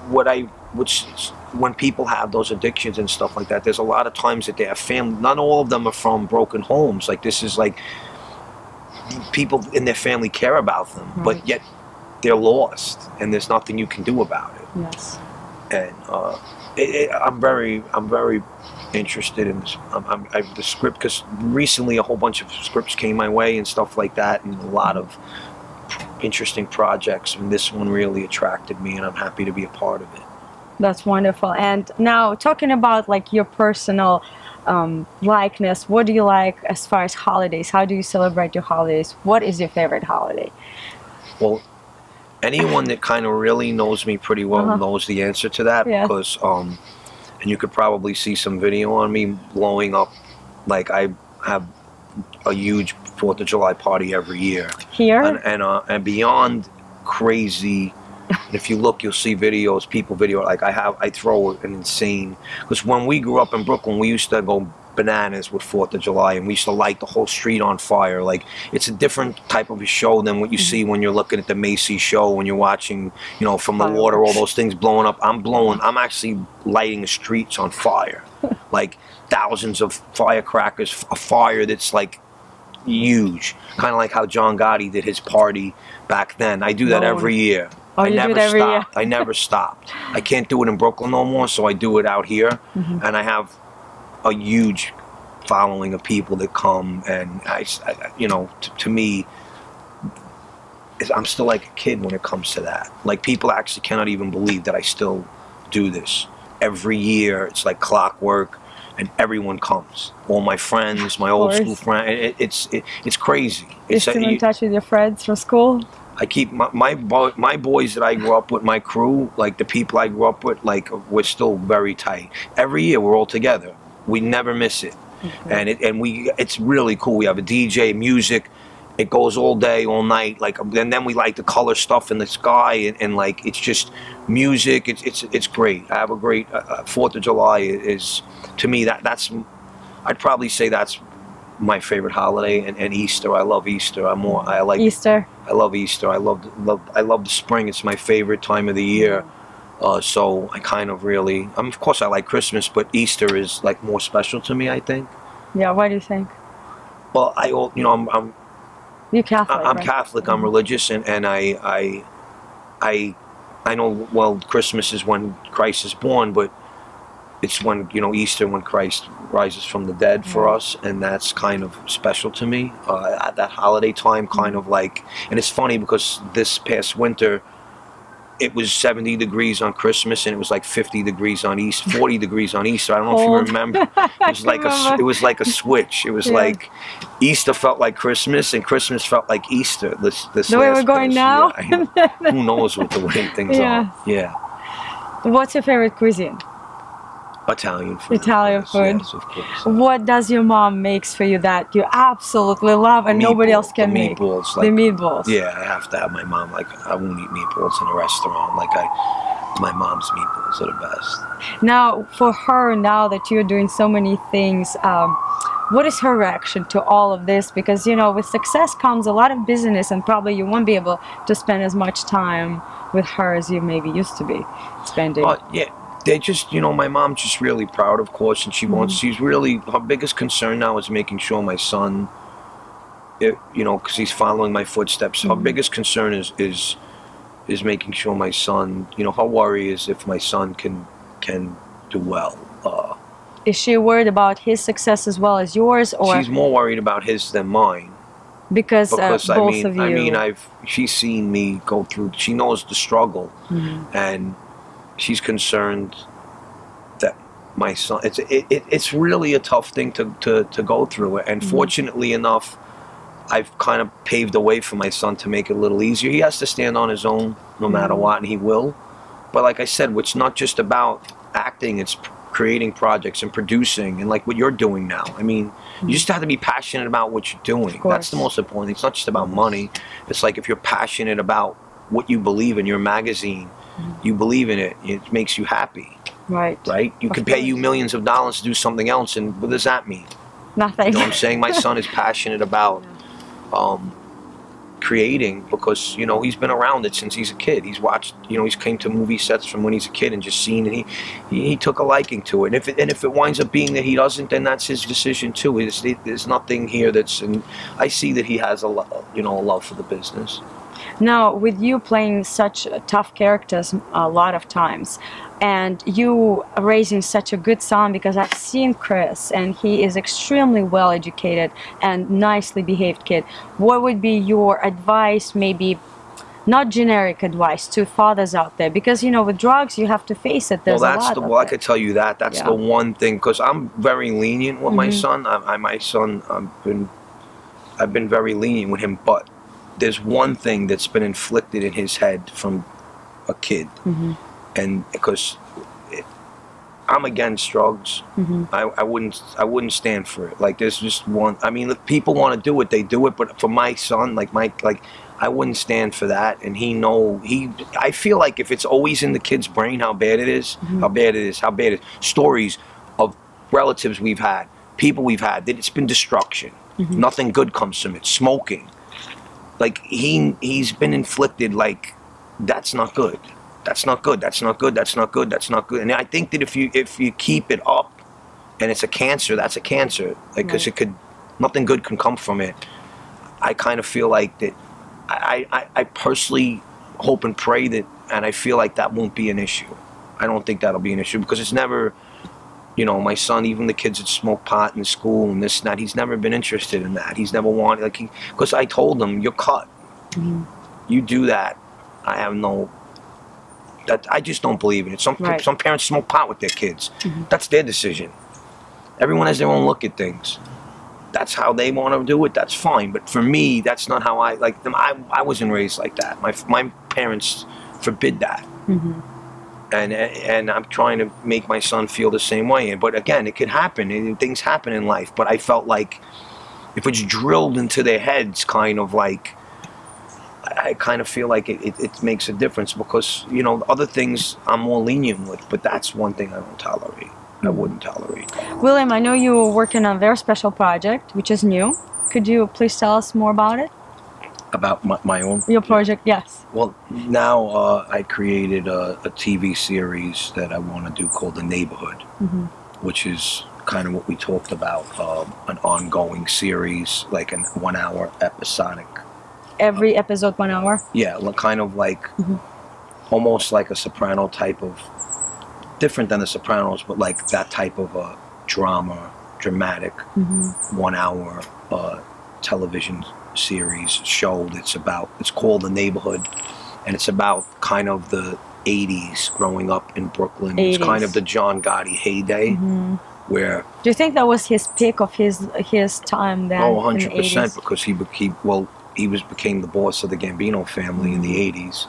when people have those addictions and stuff like that, there's a lot of times that they have family. Not all of them are from broken homes. Like, this is like people in their family care about them, but yet they're lost, and there's nothing you can do about it. Yes. And I'm very interested in this. The script, because recently a whole bunch of scripts came my way and stuff like that, and a lot of interesting projects, and this one really attracted me, and I'm happy to be a part of it. That's wonderful. And now, talking about like your personal likeness, what do you like as far as holidays? How do you celebrate your holidays? What is your favorite holiday? Well, anyone that kind of really knows me pretty well knows the answer to that, because and you could probably see some video on me blowing up. Like, I have a huge 4th of July party every year here, and beyond crazy. If you look, you'll see videos, people video. Like, I throw an insane, because when we grew up in Brooklyn, we used to go bananas with 4th of July, and we used to light the whole street on fire. Like, it's a different type of a show than what you see when you're looking at the Macy's show, when you're watching, you know, from the water, all those things blowing up. I'm actually lighting the streets on fire. Like, thousands of firecrackers, a fire that's like huge, kind of like how John Gotti did his party back then. I do that every year. Oh, I never stopped. I never stopped. I can't do it in Brooklyn no more, so I do it out here, and I have a huge following of people that come, and I you know, to me, I'm still like a kid when it comes to that. Like, people actually cannot even believe that I still do this every year. It's like clockwork, and everyone comes. All my friends, my old school friends. It's crazy. You're still in touch with your friends from school? I keep my boys that I grew up with, my crew, like the people I grew up with, like, we're still very tight. Every year we're all together. We never miss it, and it's really cool. We have a DJ, music. It goes all day, all night. Like, and then we like the color stuff in the sky, and like, it's just music. It's great. I have a great 4th of July is, to me, that's I'd probably say that's my favorite holiday, and Easter. I love Easter. I like Easter. I love Easter. I love the spring. It's my favorite time of the year. So I kind of really, of course I like Christmas, but Easter is like more special to me, I think. Yeah, why do you think? Well, I'm You're Catholic. I'm right? Catholic. I'm religious, and I know, well, Christmas is when Christ is born, but it's when, you know, Easter, when Christ rises from the dead for us, and that's kind of special to me. At that holiday time, kind of like, and it's funny because this past winter, it was 70 degrees on Christmas, and it was like 50 degrees on Easter, 40 degrees on Easter. I don't know if you remember. It was like a switch. It was like Easter felt like Christmas, and Christmas felt like Easter. The way we're going now? Yeah, who knows what the way things are. Yeah. What's your favorite cuisine? Italian food. Italian food. Yes, of course. What does your mom makes for you that you absolutely love and nobody else can make? Meatballs. The meatballs. Yeah, I have to have my mom. Like, I won't eat meatballs in a restaurant. Like, my mom's meatballs are the best. Now, for her, now that you're doing so many things, what is her reaction to all of this? Because, you know, with success comes a lot of business, and probably you won't be able to spend as much time with her as you maybe used to be spending. Yeah. They just, you know, my mom's just really proud, of course, and she's really, her biggest concern now is making sure my son, you know, because he's following my footsteps. Her biggest concern is making sure my son, you know, her worry is if my son can do well. Is she worried about his success as well as yours, or? She's more worried about his than mine. Because both of you. I mean, she's seen me go through, she knows the struggle, and she's concerned that my son, it's really a tough thing to go through, and fortunately enough, I've kind of paved the way for my son to make it a little easier. He has to stand on his own no matter what, and he will. But like I said, it's not just about acting, it's creating projects and producing, and like what you're doing now. I mean, you just have to be passionate about what you're doing. That's the most important thing. It's not just about money. It's like, if you're passionate about what you believe in, your magazine, you believe in it, it makes you happy. Right. You can pay you millions of dollars to do something else, and what does that mean? Nothing. You know what I'm saying? My son is passionate about creating, because you know he's been around it since he's a kid. He's watched, you know, he's came to movie sets from when he's a kid and just seen it. He took a liking to it. And if it winds up being that he doesn't, then that's his decision too. There's nothing here that's, and I see that he has a love for the business. Now, with you playing such tough characters a lot of times, and you raising such a good son, because I've seen Chris, and he is extremely well educated and nicely behaved kid. What would be your advice, maybe not generic advice, to fathers out there? Because you know, with drugs, you have to face it. There's a lot. Well, I could tell you that. That's the one thing, because I'm very lenient with my son. My son, I've been very lenient with him, but there's one thing that's been inflicted in his head from a kid, and because I'm against drugs, I wouldn't stand for it. Like, there's just one. I mean, if people want to do it, they do it. But for my son, I wouldn't stand for that. And I feel like if it's always in the kid's brain how bad it is, how bad it is, stories of relatives we've had, people we've had, that it's been destruction. Nothing good comes from it. Smoking. Like, he's been inflicted, like, that's not good. That's not good. That's not good. That's not good. That's not good. And I think that if you keep it up, and it's a cancer, that's a cancer. Like, because nothing good can come from it. I kind of feel like that. I personally hope and pray that, and I feel like that won't be an issue. I don't think that'll be an issue, because it's never. You know, my son, even the kids that smoke pot in school and this and that, he's never been interested in that. He's never wanted, like, because I told him, you're cut. You do that. I have no, I just don't believe in it. Some parents smoke pot with their kids. That's their decision. Everyone has their own look at things. That's how they want to do it. That's fine. But for me, that's not how I like them. I wasn't raised like that. My parents forbid that. And I'm trying to make my son feel the same way. But again, it could happen. Things happen in life. But I felt like if it's drilled into their heads, kind of like, I kind of feel like it makes a difference, because, you know, other things I'm more lenient with. But that's one thing I don't tolerate. I wouldn't tolerate. William, I know you were working on a very special project, which is new. Could you please tell us more about it? About my own? Your project, yes. Well, now I created a TV series that I want to do called The Neighborhood, which is kind of what we talked about, an ongoing series, like a 1 hour episodic. Every episode 1 hour? Yeah, kind of like, almost like a Soprano type of, different than the Sopranos, but like that type of a dramatic 1 hour television series show it's called The Neighborhood, and it's about kind of the 80s, growing up in Brooklyn. 80s. It's kind of the John Gotti heyday, where... Do you think that was his peak of his time then? Oh, 100%, because he became the boss of the Gambino family in the 80s.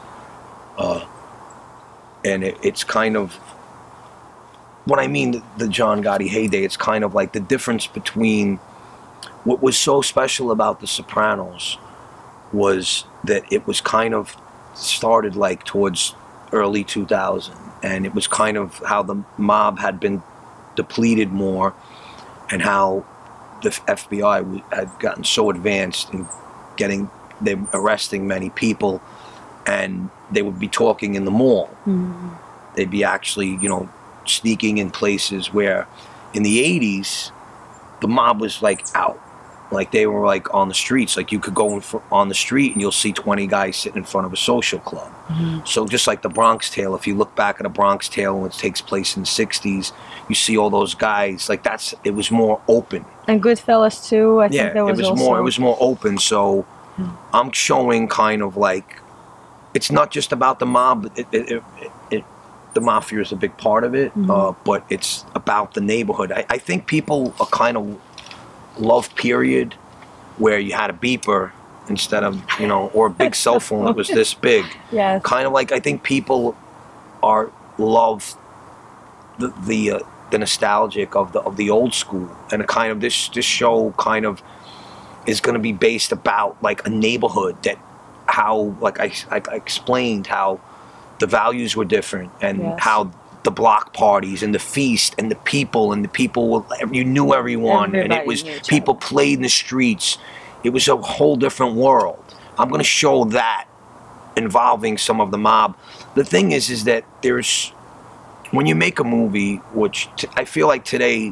And it's kind of... When I mean the John Gotti heyday, it's kind of like the difference between... What was so special about The Sopranos was that it was kind of started like towards early 2000, and it was kind of how the mob had been depleted more, and how the FBI had gotten so advanced in arresting many people, and they would be talking in the mall. They'd be actually, you know, sneaking in places where in the 80s the mob was like out. Like, they were like on the streets. Like, you could go on the street and you'll see 20 guys sitting in front of a social club. So just like the Bronx Tale, if you look back at a Bronx Tale when it takes place in the 60s, you see all those guys. Like, it was more open. And Goodfellas too. I think there was also... it was more open. So I'm showing kind of like, it's not just about the mob. The mafia is a big part of it, but it's about the neighborhood. I think people are kind of love period where you had a beeper instead of, you know, or a big cell phone that was this big. Yeah. Kind of like, I think people love the nostalgic of the old school, and a kind of this show kind of is going to be based about like a neighborhood, that how, like I explained how the values were different, and how the block parties and the feast and the people you knew everyone. Everybody, and it was people played in the streets. It was a whole different world. I'm going to show that involving some of the mob. The thing is that there's, when you make a movie, which I feel like today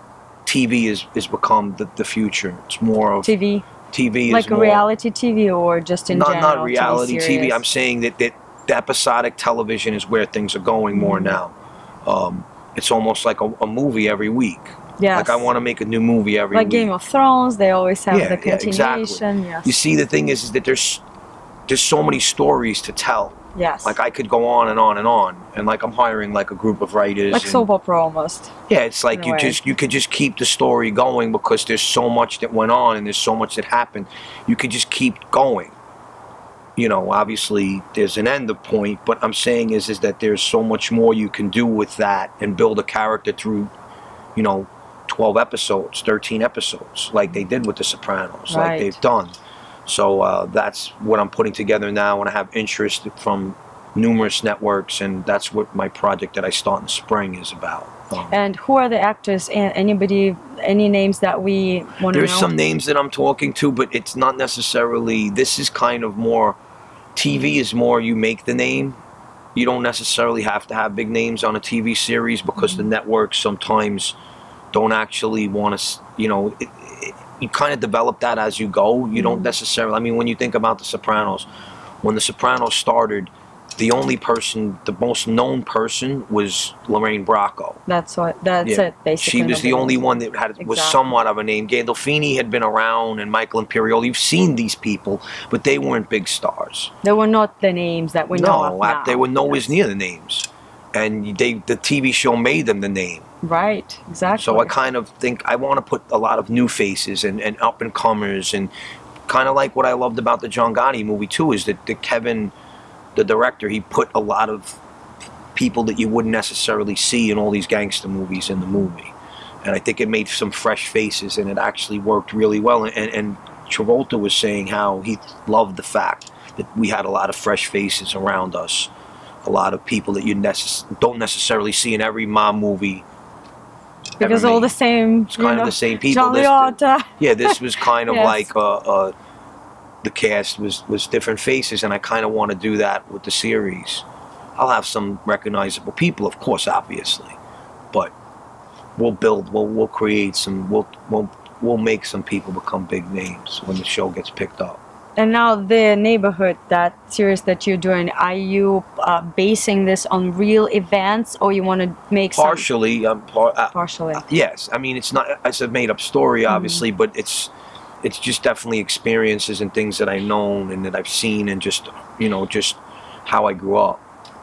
TV is become the future. It's more of TV like is more, reality TV, or just in general not reality TV. I'm saying that the episodic television is where things are going more now. It's almost like a movie every week. Yes. Like I want to make a new movie every week. Like Game of Thrones, they always have the continuation. Exactly. Yes. You see, the thing is that there's so many stories to tell. Yes. Like I could go on and on and on, and like I'm hiring like a group of writers. Like soap opera almost. Yeah, it's like you could just keep the story going because there's so much that went on and there's so much that happened. You could just keep going. You know, obviously there's an end point, but I'm saying is that there's so much more you can do with that and build a character through, you know, 12 episodes, 13 episodes, like they did with The Sopranos, like they've done. So that's what I'm putting together now, and I have interest from numerous networks, and that's what my project that I start in the spring is about. And who are the actors? Anybody, any names that we want to know? There's some names that I'm talking to, but it's not necessarily, this is kind of more, TV is more you make the name. You don't necessarily have to have big names on a TV series because the networks sometimes don't actually want to, you know, you kind of develop that as you go. You don't necessarily, I mean, when you think about The Sopranos, when The Sopranos started, the only person, the most known person was Lorraine Bracco. That's it, basically. She was the only one that was somewhat of a name. Gandolfini had been around, and Michael Imperioli. You've seen these people, but they weren't big stars. They were not the names that we know of now. They were nowhere near the names. And the TV show made them the name. Right, exactly. So I kind of think I want to put a lot of new faces and up-and-comers, and kind of like what I loved about the John Gotti movie, too, is that Kevin, the director, he put a lot of people that you wouldn't necessarily see in all these gangster movies in the movie. And I think it made some fresh faces, and it actually worked really well. And Travolta was saying how he loved the fact that we had a lot of fresh faces around us. A lot of people that you don't necessarily see in every mob movie. Because all the same, it's kind of the same people. This was kind of like the cast was different faces, and I kind of want to do that with the series. I'll have some recognizable people, of course, obviously, but we'll create some, we'll make some people become big names when the show gets picked up. And now the Neighborhood, that series that you're doing, are you basing this on real events, or you want to make partially? Partially. Yes, I mean it's a made-up story, obviously, but it's just definitely experiences and things that I've known and that I've seen, and just just how I grew up,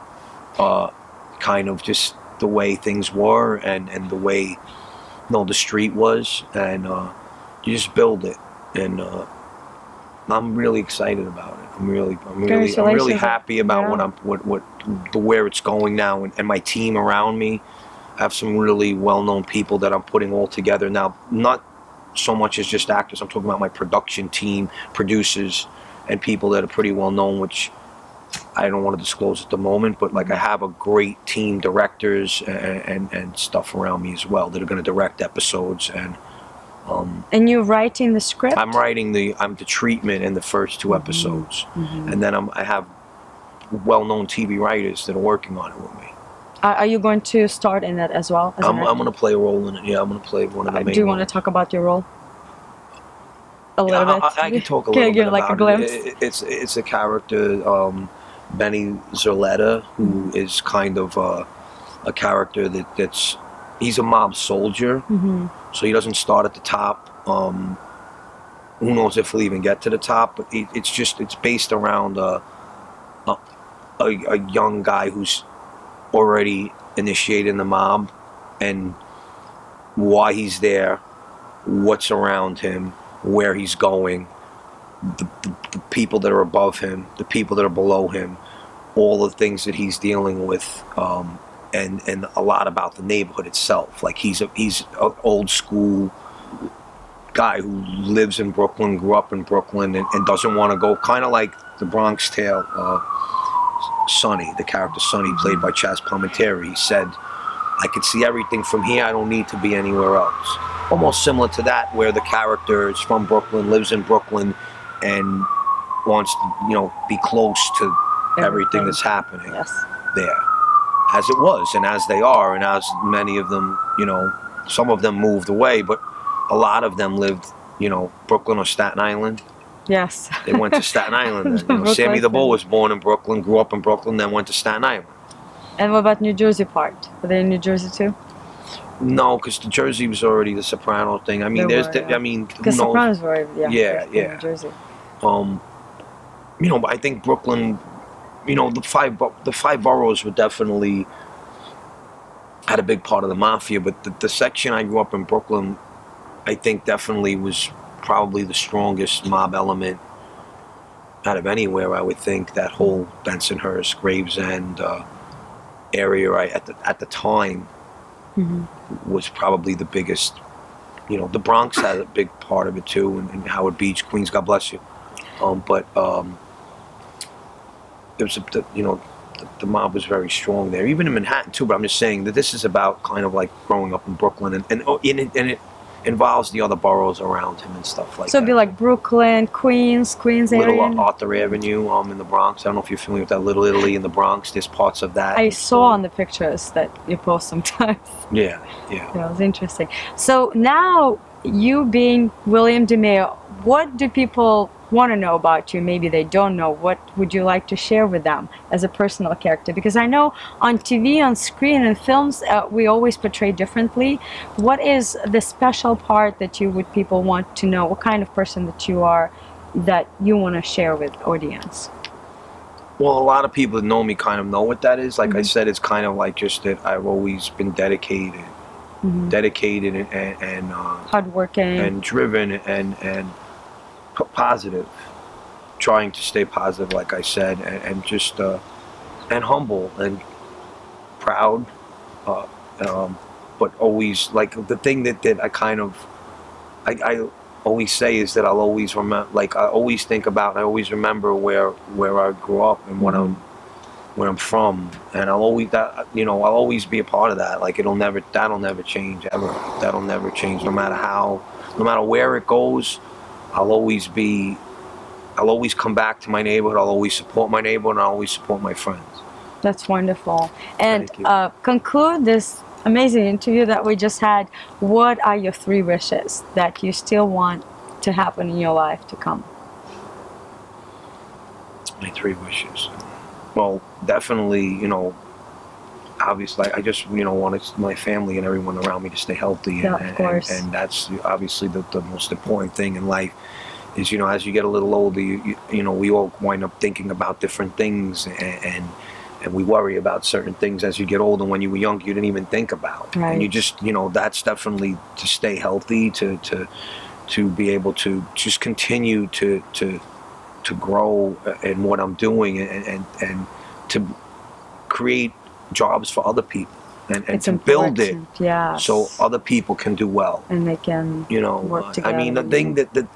kind of just the way things were and the way the street was, and you just build it, and I'm really excited about it. I'm really happy about where it's going now, and my team around me. I have some really well-known people that I'm putting all together now. Not so much as just actors. I'm talking about my production team, producers, and people that are pretty well-known, which I don't want to disclose at the moment. But like I have a great team, directors and stuff around me as well that are going to direct episodes. And you're writing the script? I'm writing the treatment in the first 2 episodes, and then I have well-known TV writers that are working on it with me. Are you going to start in that as well? I'm going to play a role in it. Yeah, I'm going to play one of the main. Do you want to talk about your role? A little bit. I can talk a little bit like about a glimpse? It's a character, Benny Zerletta, who is kind of a character that's he's a mob soldier. So he doesn't start at the top. Who knows if he'll even get to the top? But it's based around a young guy who's already initiated in the mob, and why he's there, what's around him, where he's going, the people that are above him, the people that are below him, all the things that he's dealing with. And a lot about the neighborhood itself. Like he's an old school guy who lives in Brooklyn, grew up in Brooklyn, and doesn't want to go. Kind of like the Bronx Tale, Sonny, the character Sonny, played by Chaz Palminteri. He said, "I can see everything from here. I don't need to be anywhere else." Almost similar to that, where the character is from Brooklyn, lives in Brooklyn, and wants to, you know, be close to everything that's happening there, as it was and as they are, and as many of them, you know, some of them moved away, but a lot of them lived, you know, Brooklyn or Staten Island. Yes. They went to Staten Island. You know, Sammy the Bull was born in Brooklyn, grew up in Brooklyn, then went to Staten Island. And what about New Jersey part? Were they in New Jersey too? No, because the Jersey was already the Soprano thing. I mean, I mean, who knows? Sopranos were, yeah. New Jersey. You know, I think Brooklyn, you know, the five boroughs were definitely had a big part of the mafia, but the section I grew up in, Brooklyn, I think definitely was probably the strongest mob element out of anywhere. I would think that whole Bensonhurst, Gravesend area at the time was probably the biggest. You know, the Bronx had a big part of it too, and Howard Beach, Queens, God bless you. But there was you know, the mob was very strong there, even in Manhattan too. But I'm just saying that this is about kind of like growing up in Brooklyn, and it involves the other boroughs around him and stuff like that. So it'd be like Brooklyn, Queens area? Little Arthur Avenue in the Bronx. I don't know if you're familiar with that. Little Italy in the Bronx. There's parts of that. I saw on the pictures that you post sometimes. Yeah. That was interesting. So now, you being William DeMeo, what do people want to know about you? Maybe they don't know. What would you like to share with them as a personal character? Because I know on TV, on screen, and films, we always portray differently. What is the special part that people want to know? What kind of person that you are, that you want to share with audience? Well, a lot of people that know me kind of know what that is. Like I said, it's kind of like just that I've always been dedicated, and hardworking, and driven, and positive, trying to stay positive, like I said, and just and humble and proud, but always, like, the thing that I kind of I always say is that I'll always remember, like, I always think about, I always remember where I grew up and where I'm from, and I'll always be a part of that. Like, that'll never change ever. That'll never change, no matter where it goes. I'll always come back to my neighborhood. I'll always support my neighborhood, and I'll always support my friends. That's wonderful. And conclude this amazing interview that we just had. What are your 3 wishes that you still want to happen in your life to come? My 3 wishes. Well, definitely, you know, obviously, I just, you know, want my family and everyone around me to stay healthy. Yeah, of course. And that's obviously the most important thing in life is, you know, as you get a little older, you know, we all wind up thinking about different things, and we worry about certain things as you get older. When you were young, you didn't even think about. Right. And you just, you know, that's definitely to stay healthy, to be able to just continue to grow in what I'm doing, and to create jobs for other people, and to build it, so other people can do well, and they can, you know, work together. I mean, the thing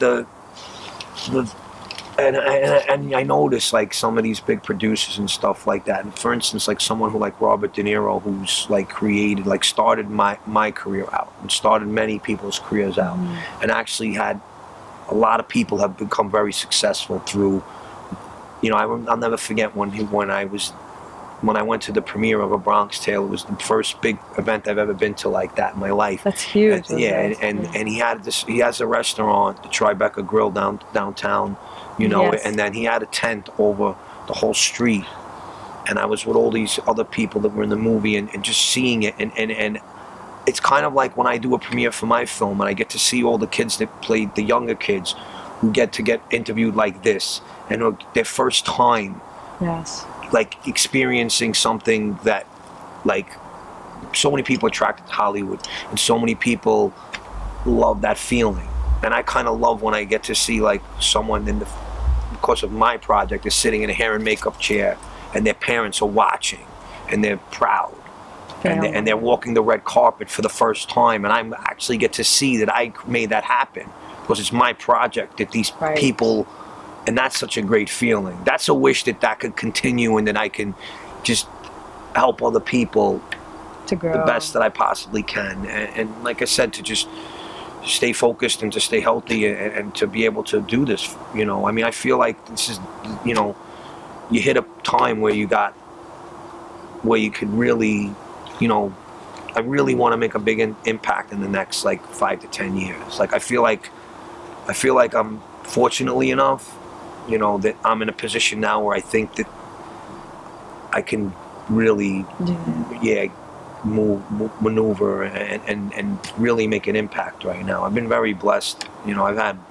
and I notice, like, some of these big producers and stuff like that, and for instance, like someone who, like Robert De Niro, who's like started my career out, and started many people's careers out, and actually had a lot of people have become very successful through, you know, I'll never forget when I went to the premiere of A Bronx Tale. It was the first big event I've ever been to like that in my life. That's huge. And he has a restaurant, the Tribeca Grill downtown, you know, and then he had a tent over the whole street. And I was with all these other people that were in the movie, and just seeing it, and it's kind of like when I do a premiere for my film, and I get to see all the kids that played, the younger kids who get interviewed like this, and their first time. Yes. Like experiencing something that, like, so many people attracted to Hollywood, and so many people love that feeling. And I kind of love when I get to see, like, someone because of my project is sitting in a hair and makeup chair, and their parents are watching, and they're proud, and they're walking the red carpet for the first time, and I actually get to see that I made that happen because it's my project, that these people. And that's such a great feeling. That's a wish that could continue, and that I can just help other people to grow the best that I possibly can. And like I said, to just stay focused and to stay healthy and to be able to do this. You know, I mean, I feel like this is, you know, you hit a time where you could really, you know, I really want to make a big impact in the next like 5 to 10 years. Like I feel like I'm fortunately enough, you know, that I'm in a position now where I think that I can really, maneuver and really make an impact right now. I've been very blessed. You know,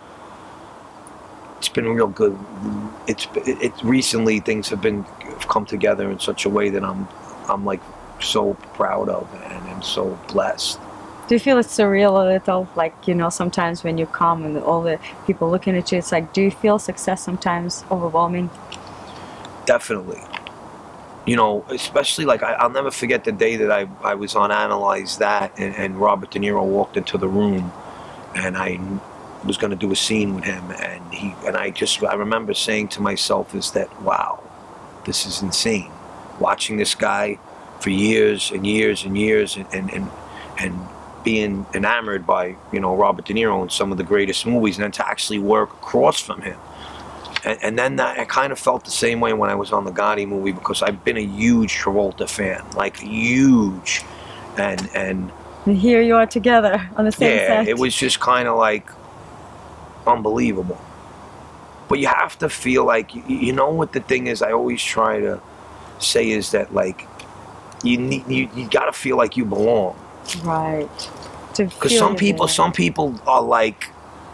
it's been real good. It's recently things have come together in such a way that I'm like so proud of and I'm so blessed. Do you feel it's surreal a little? Like, you know, sometimes when you come and all the people looking at you, it's like, do you feel success sometimes overwhelming? Definitely. You know, especially like I'll never forget the day that I was on Analyze That and Robert De Niro walked into the room and I was going to do a scene with him and I remember saying to myself is that, wow, this is insane. Watching this guy for years and years and years and being enamored by, you know, Robert De Niro in some of the greatest movies and then to actually work across from him. And then I kind of felt the same way when I was on the Gotti movie because I've been a huge Travolta fan, like huge, and here you are together on the same set. Yeah, it was just kind of like unbelievable. But you have to feel like, you know what the thing is I always try to say is that like you got to feel like you belong. Right. Because some people are like,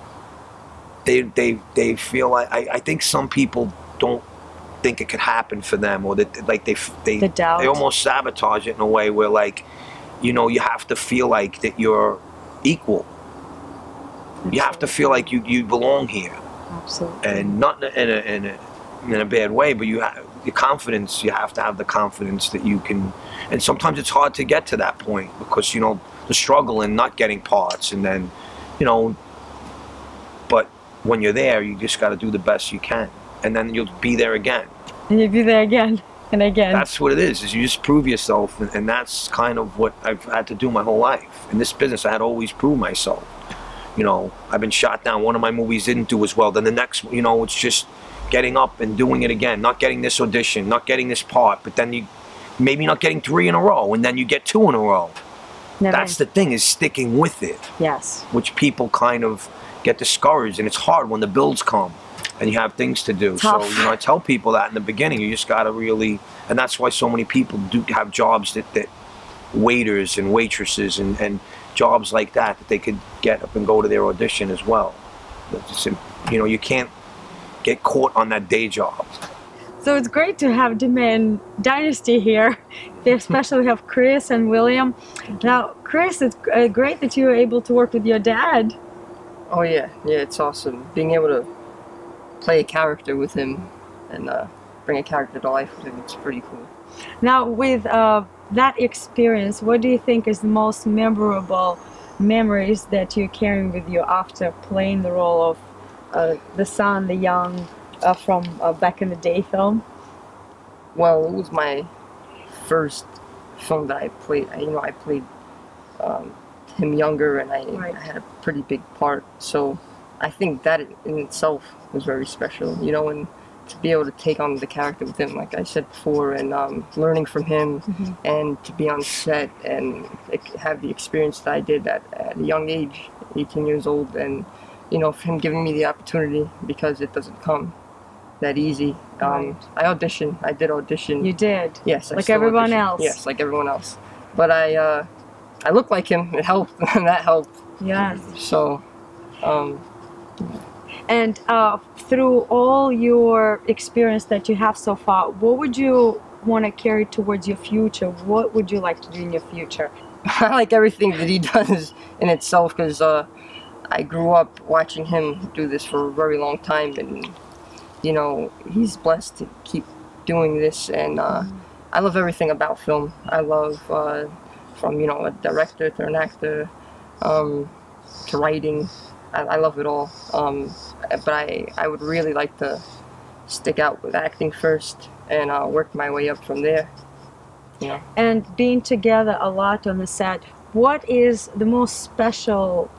they feel like I think some people don't think it could happen for them, or that like they almost sabotage it in a way where like, you know, you have to feel like that you're equal. Absolutely. You have to feel like you belong here. Absolutely. And not in a bad way, but you have the confidence. You have to have the confidence that you can. And sometimes it's hard to get to that point because, you know, the struggle in not getting parts, and then, you know, but when you're there, you just got to do the best you can, and then you'll be there again. And you'll be there again and again. That's what it is you just prove yourself, and that's kind of what I've had to do my whole life. In this business, I had to always prove myself. You know, I've been shot down. One of my movies didn't do as well. Then the next, you know, it's just getting up and doing it again. Not getting this audition, not getting this part, but then you maybe not getting 3 in a row, and then you get 2 in a row. Never. That's the thing, is sticking with it. Yes. Which people kind of get discouraged, and it's hard when the bills come and you have things to do. Tough. So, you know, I tell people that in the beginning, you just got to really, and that's why so many people do have jobs that waiters and waitresses and jobs like that they could get up and go to their audition as well. You know, you can't get caught on that day job. So it's great to have DeMeo Dynasty here. They especially have Chris and William. Now, Chris, it's great that you were able to work with your dad. Oh yeah, it's awesome. Being able to play a character with him and bring a character to life with him, it's pretty cool. Now, with that experience, what do you think is the most memorable memories that you're carrying with you after playing the role of the son, the young, from back in the day film? Well, it was my first film that I played. You know, I played him younger, and I had a pretty big part. So I think that in itself was very special. You know, and to be able to take on the character with him, like I said before, and learning from him, and to be on set and have the experience that I did at a young age, 18 years old, and you know, for him giving me the opportunity, because it doesn't come that easy. I auditioned. I did audition. You did? Yes. Like everyone else? Yes, like everyone else. But I looked like him. It helped. That helped. Yes. So, and through all your experience that you have so far, what would you want to carry towards your future? What would you like to do in your future? I like everything that he does in itself, because I grew up watching him do this for a very long time, and you know, he's blessed to keep doing this, and I love everything about film. I love from, you know, a director to an actor, to writing. I love it all. But I would really like to stick out with acting first and work my way up from there. You know? And being together a lot on the set, what is the most special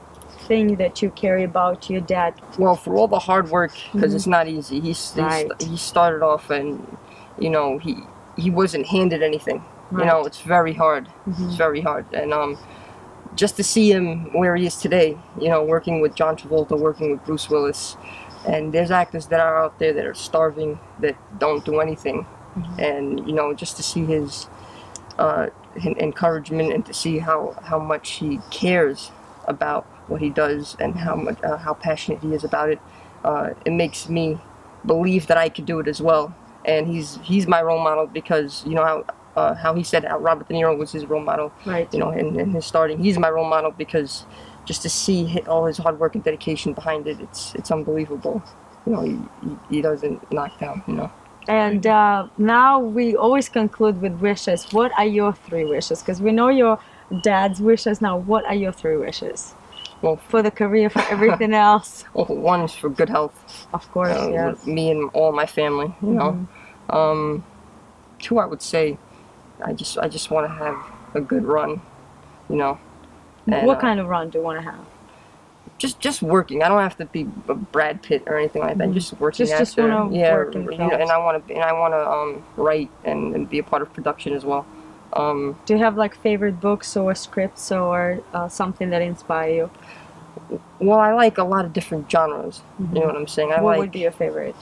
thing that you carry about your dad? Well, for all the hard work, because it's not easy. He started off, and you know, he wasn't handed anything. You know, it's very hard. It's very hard, and just to see him where he is today, you know, working with John Travolta, working with Bruce Willis, and there's actors that are out there that are starving, that don't do anything, and you know, just to see his encouragement and to see how much he cares about what he does and how passionate he is about it, it makes me believe that I could do it as well. And he's my role model, because you know how he said how Robert De Niro was his role model, right? You know, in his starting, he's my role model, because just to see all his hard work and dedication behind it, it's unbelievable. You know, he doesn't knock down, you know. And now we always conclude with wishes. What are your 3 wishes? Because we know your dad's wishes. Now, what are your 3 wishes? Well, for the career, for everything else. Well, 1 is for good health. Of course, yes. Me and all my family, you know. 2, I would say, I just want to have a good run, you know. And, what kind of run do you want to have? Just working. I don't have to be a Brad Pitt or anything like that. Just working. Just want to work in you know, and I want to write and be a part of production as well. Do you have like favorite books or scripts or something that inspire you? Well, I like a lot of different genres. You know what I'm saying? What would be your favorite?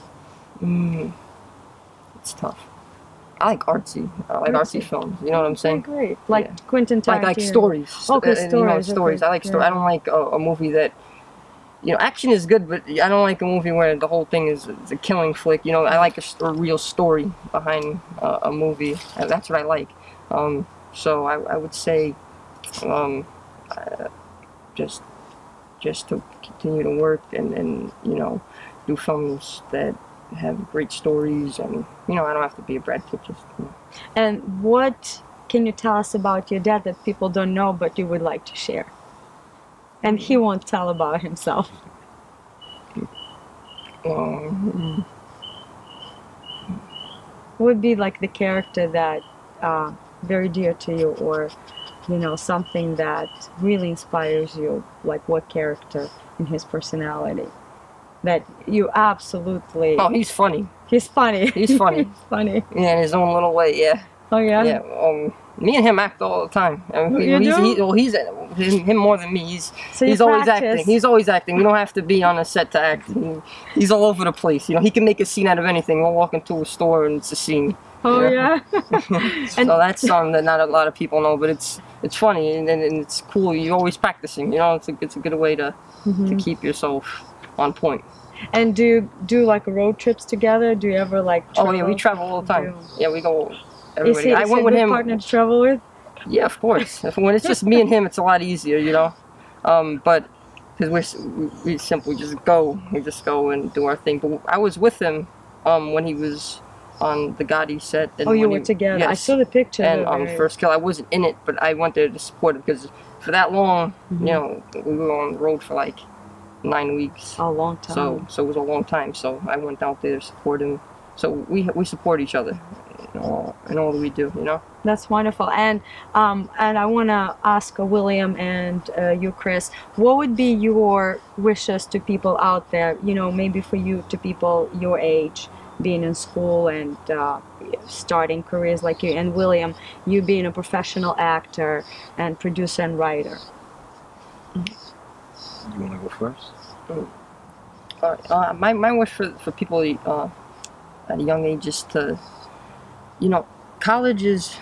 It's tough. I like artsy. I like artsy films. You know what I'm saying? Great. Like Quentin Tarantino. Like stories. Okay, stories. You know, stories. Okay. I like stories. I don't like a movie that, you know, action is good, but I don't like a movie where the whole thing is a killing flick. You know, I like a real story behind a movie. And that's what I like. So I would say, just to continue to work and you know, do films that have great stories, and you know, I don't have to be a Brad Pitt. Just, you know. And what can you tell us about your dad that people don't know but you would like to share? And he won't tell about himself. Would be like the character that very dear to you, or you know, something that really inspires you, like what character in his personality that you absolutely... Oh, he's funny. He's funny. He's funny. He's funny. Yeah, in his own little way, yeah. Oh, yeah? Yeah, me and him act all the time. I mean, he's him more than me. He's always acting. He's always acting. We don't have to be on a set to act. He's all over the place. You know, he can make a scene out of anything. We'll walk into a store and it's a scene. Oh, yeah? So that's something that not a lot of people know, but it's funny and it's cool. You're always practicing, you know. It's a good way to keep yourself on point. And do you do like road trips together? Do you ever like travel? Oh yeah, we travel all the time. Yeah, we go everybody. I went with him. Partner to travel with? Yeah, of course. When it's just me and him, it's a lot easier, you know. But because we simply just go. We just go and do our thing. But I was with him when he was on the Gotti set. And oh, you were together. Yes. I saw the picture. And First Kill, I wasn't in it, but I went there to support him because for that long, you know, we were on the road for like 9 weeks. A long time. So it was a long time. So I went out there to support him. So we support each other in all that we do, you know. That's wonderful. And I want to ask William and you, Chris, what would be your wishes to people out there? You know, maybe for you, to people your age, being in school and starting careers like you, and William, you being a professional actor and producer and writer. You want to go first? My wish for people at a young age is to, you know, college is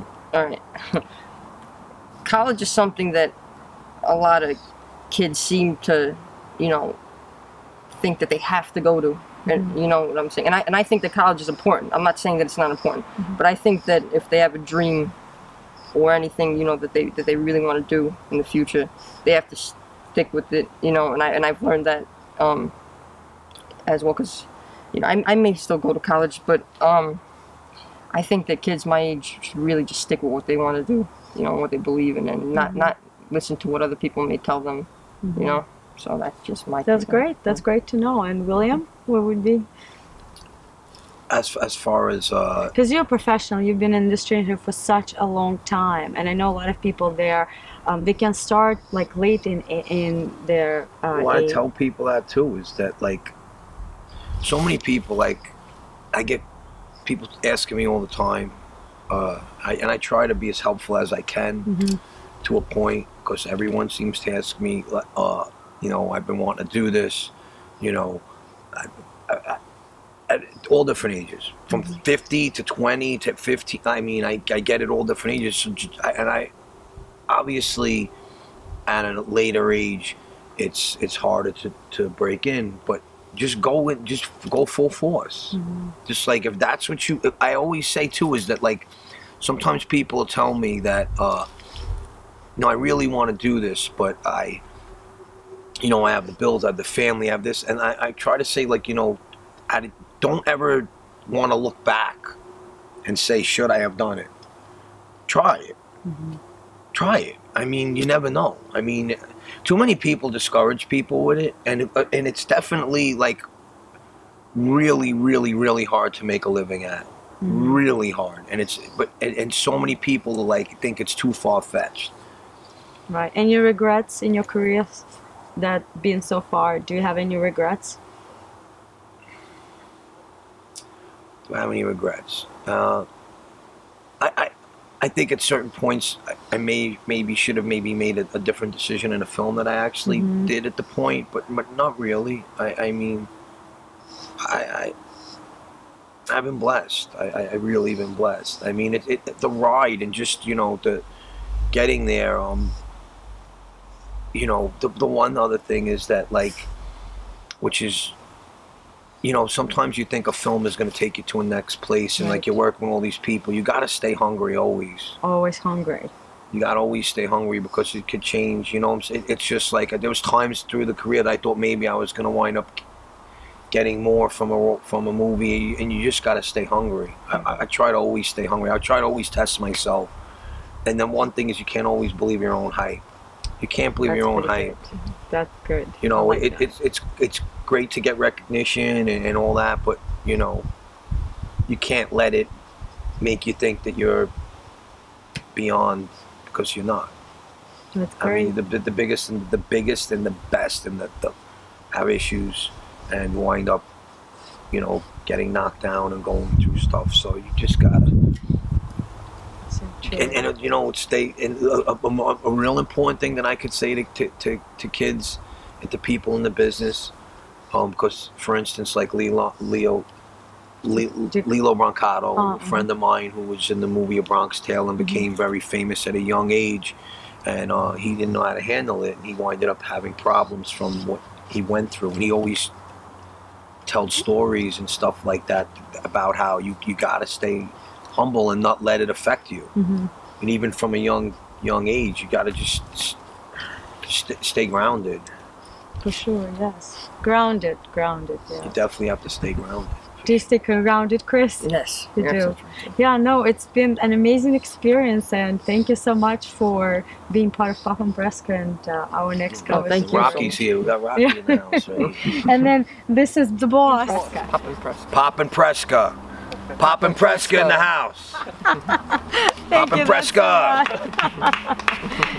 something that a lot of kids seem to, you know, think that they have to go to. And you know what I'm saying? And I think that college is important. I'm not saying that it's not important, but I think that if they have a dream or anything, you know, that they really want to do in the future, they have to stick with it, you know. And I've learned that as well, because you know, I may still go to college, but I think that kids my age should really just stick with what they want to do, you know, what they believe in, and not listen to what other people may tell them, you know. So that's just my. That's great. That's great to know. And William, what would be? As far as because you're a professional, you've been in the industry for such a long time, and I know a lot of people there. They can start like late in their well, age. I tell people that too, is that like so many people, like I get people asking me all the time, and I try to be as helpful as I can to a point, because everyone seems to ask me, you know, I've been wanting to do this, you know, at all different ages, from 50 to 20 to 50. I mean, I get it all different ages, so, and I obviously at a later age, it's harder to break in, but just go full force. Just like if that's what you, I always say too, is that like sometimes people tell me that, you know, I really want to do this, but you know, I have the bills, I have the family, I have this, and I try to say, like, you know, I don't ever want to look back and say, should I have done it? Try it. Try it. I mean, you never know. I mean, too many people discourage people with it, and it's definitely like really, really, really hard to make a living at. Really hard, and so many people like think it's too far-fetched. Right. Any regrets in your career that been so far? Do you have any regrets? Do I have any regrets? I think at certain points I maybe should have made a different decision in a film that I actually did at the point, but not really. I mean, I've been blessed. I really been blessed. I mean, the ride and just, you know, the getting there. You know, the one other thing is that, like, which is, you know, sometimes you think a film is going to take you to a next place, and like you're working with all these people, you got to stay hungry always. Always hungry. You got to always stay hungry, because it could change, you know what I'm saying? It's just like, there was times through the career that I thought maybe I was going to wind up getting more from a movie, and you just got to stay hungry. I try to always stay hungry. I try to always test myself. And then one thing is, you can't always believe your own hype. You can't believe your own hype. That's good. You know, like it's great to get recognition and all that, but, you know, you can't let it make you think that you're beyond, because you're not. That's great. I mean, the biggest and the best and the have issues and wind up, you know, getting knocked down and going through stuff. So you just gotta. And you know, stay. And a real important thing that I could say to kids and to people in the business, because for instance, like Lilo Brancato, a friend of mine who was in the movie A Bronx Tale and became very famous at a young age, and he didn't know how to handle it, and he winded up having problems from what he went through, and he always tells stories and stuff like that about how you gotta stay humble and not let it affect you. And even from a young age, you gotta just stay grounded. For sure, yes. Grounded, yeah. You definitely have to stay grounded. Do you stay grounded, Chris? Yes. You do. Yeah, no, it's been an amazing experience, and thank you so much for being part of PopImpressKA and our next cover. Thank you. Rocky's here. We got Rocky in the house. Right? And then this is the boss. PopImpressKA. PopImpressKA in the house. Thank you. PopImpressKA.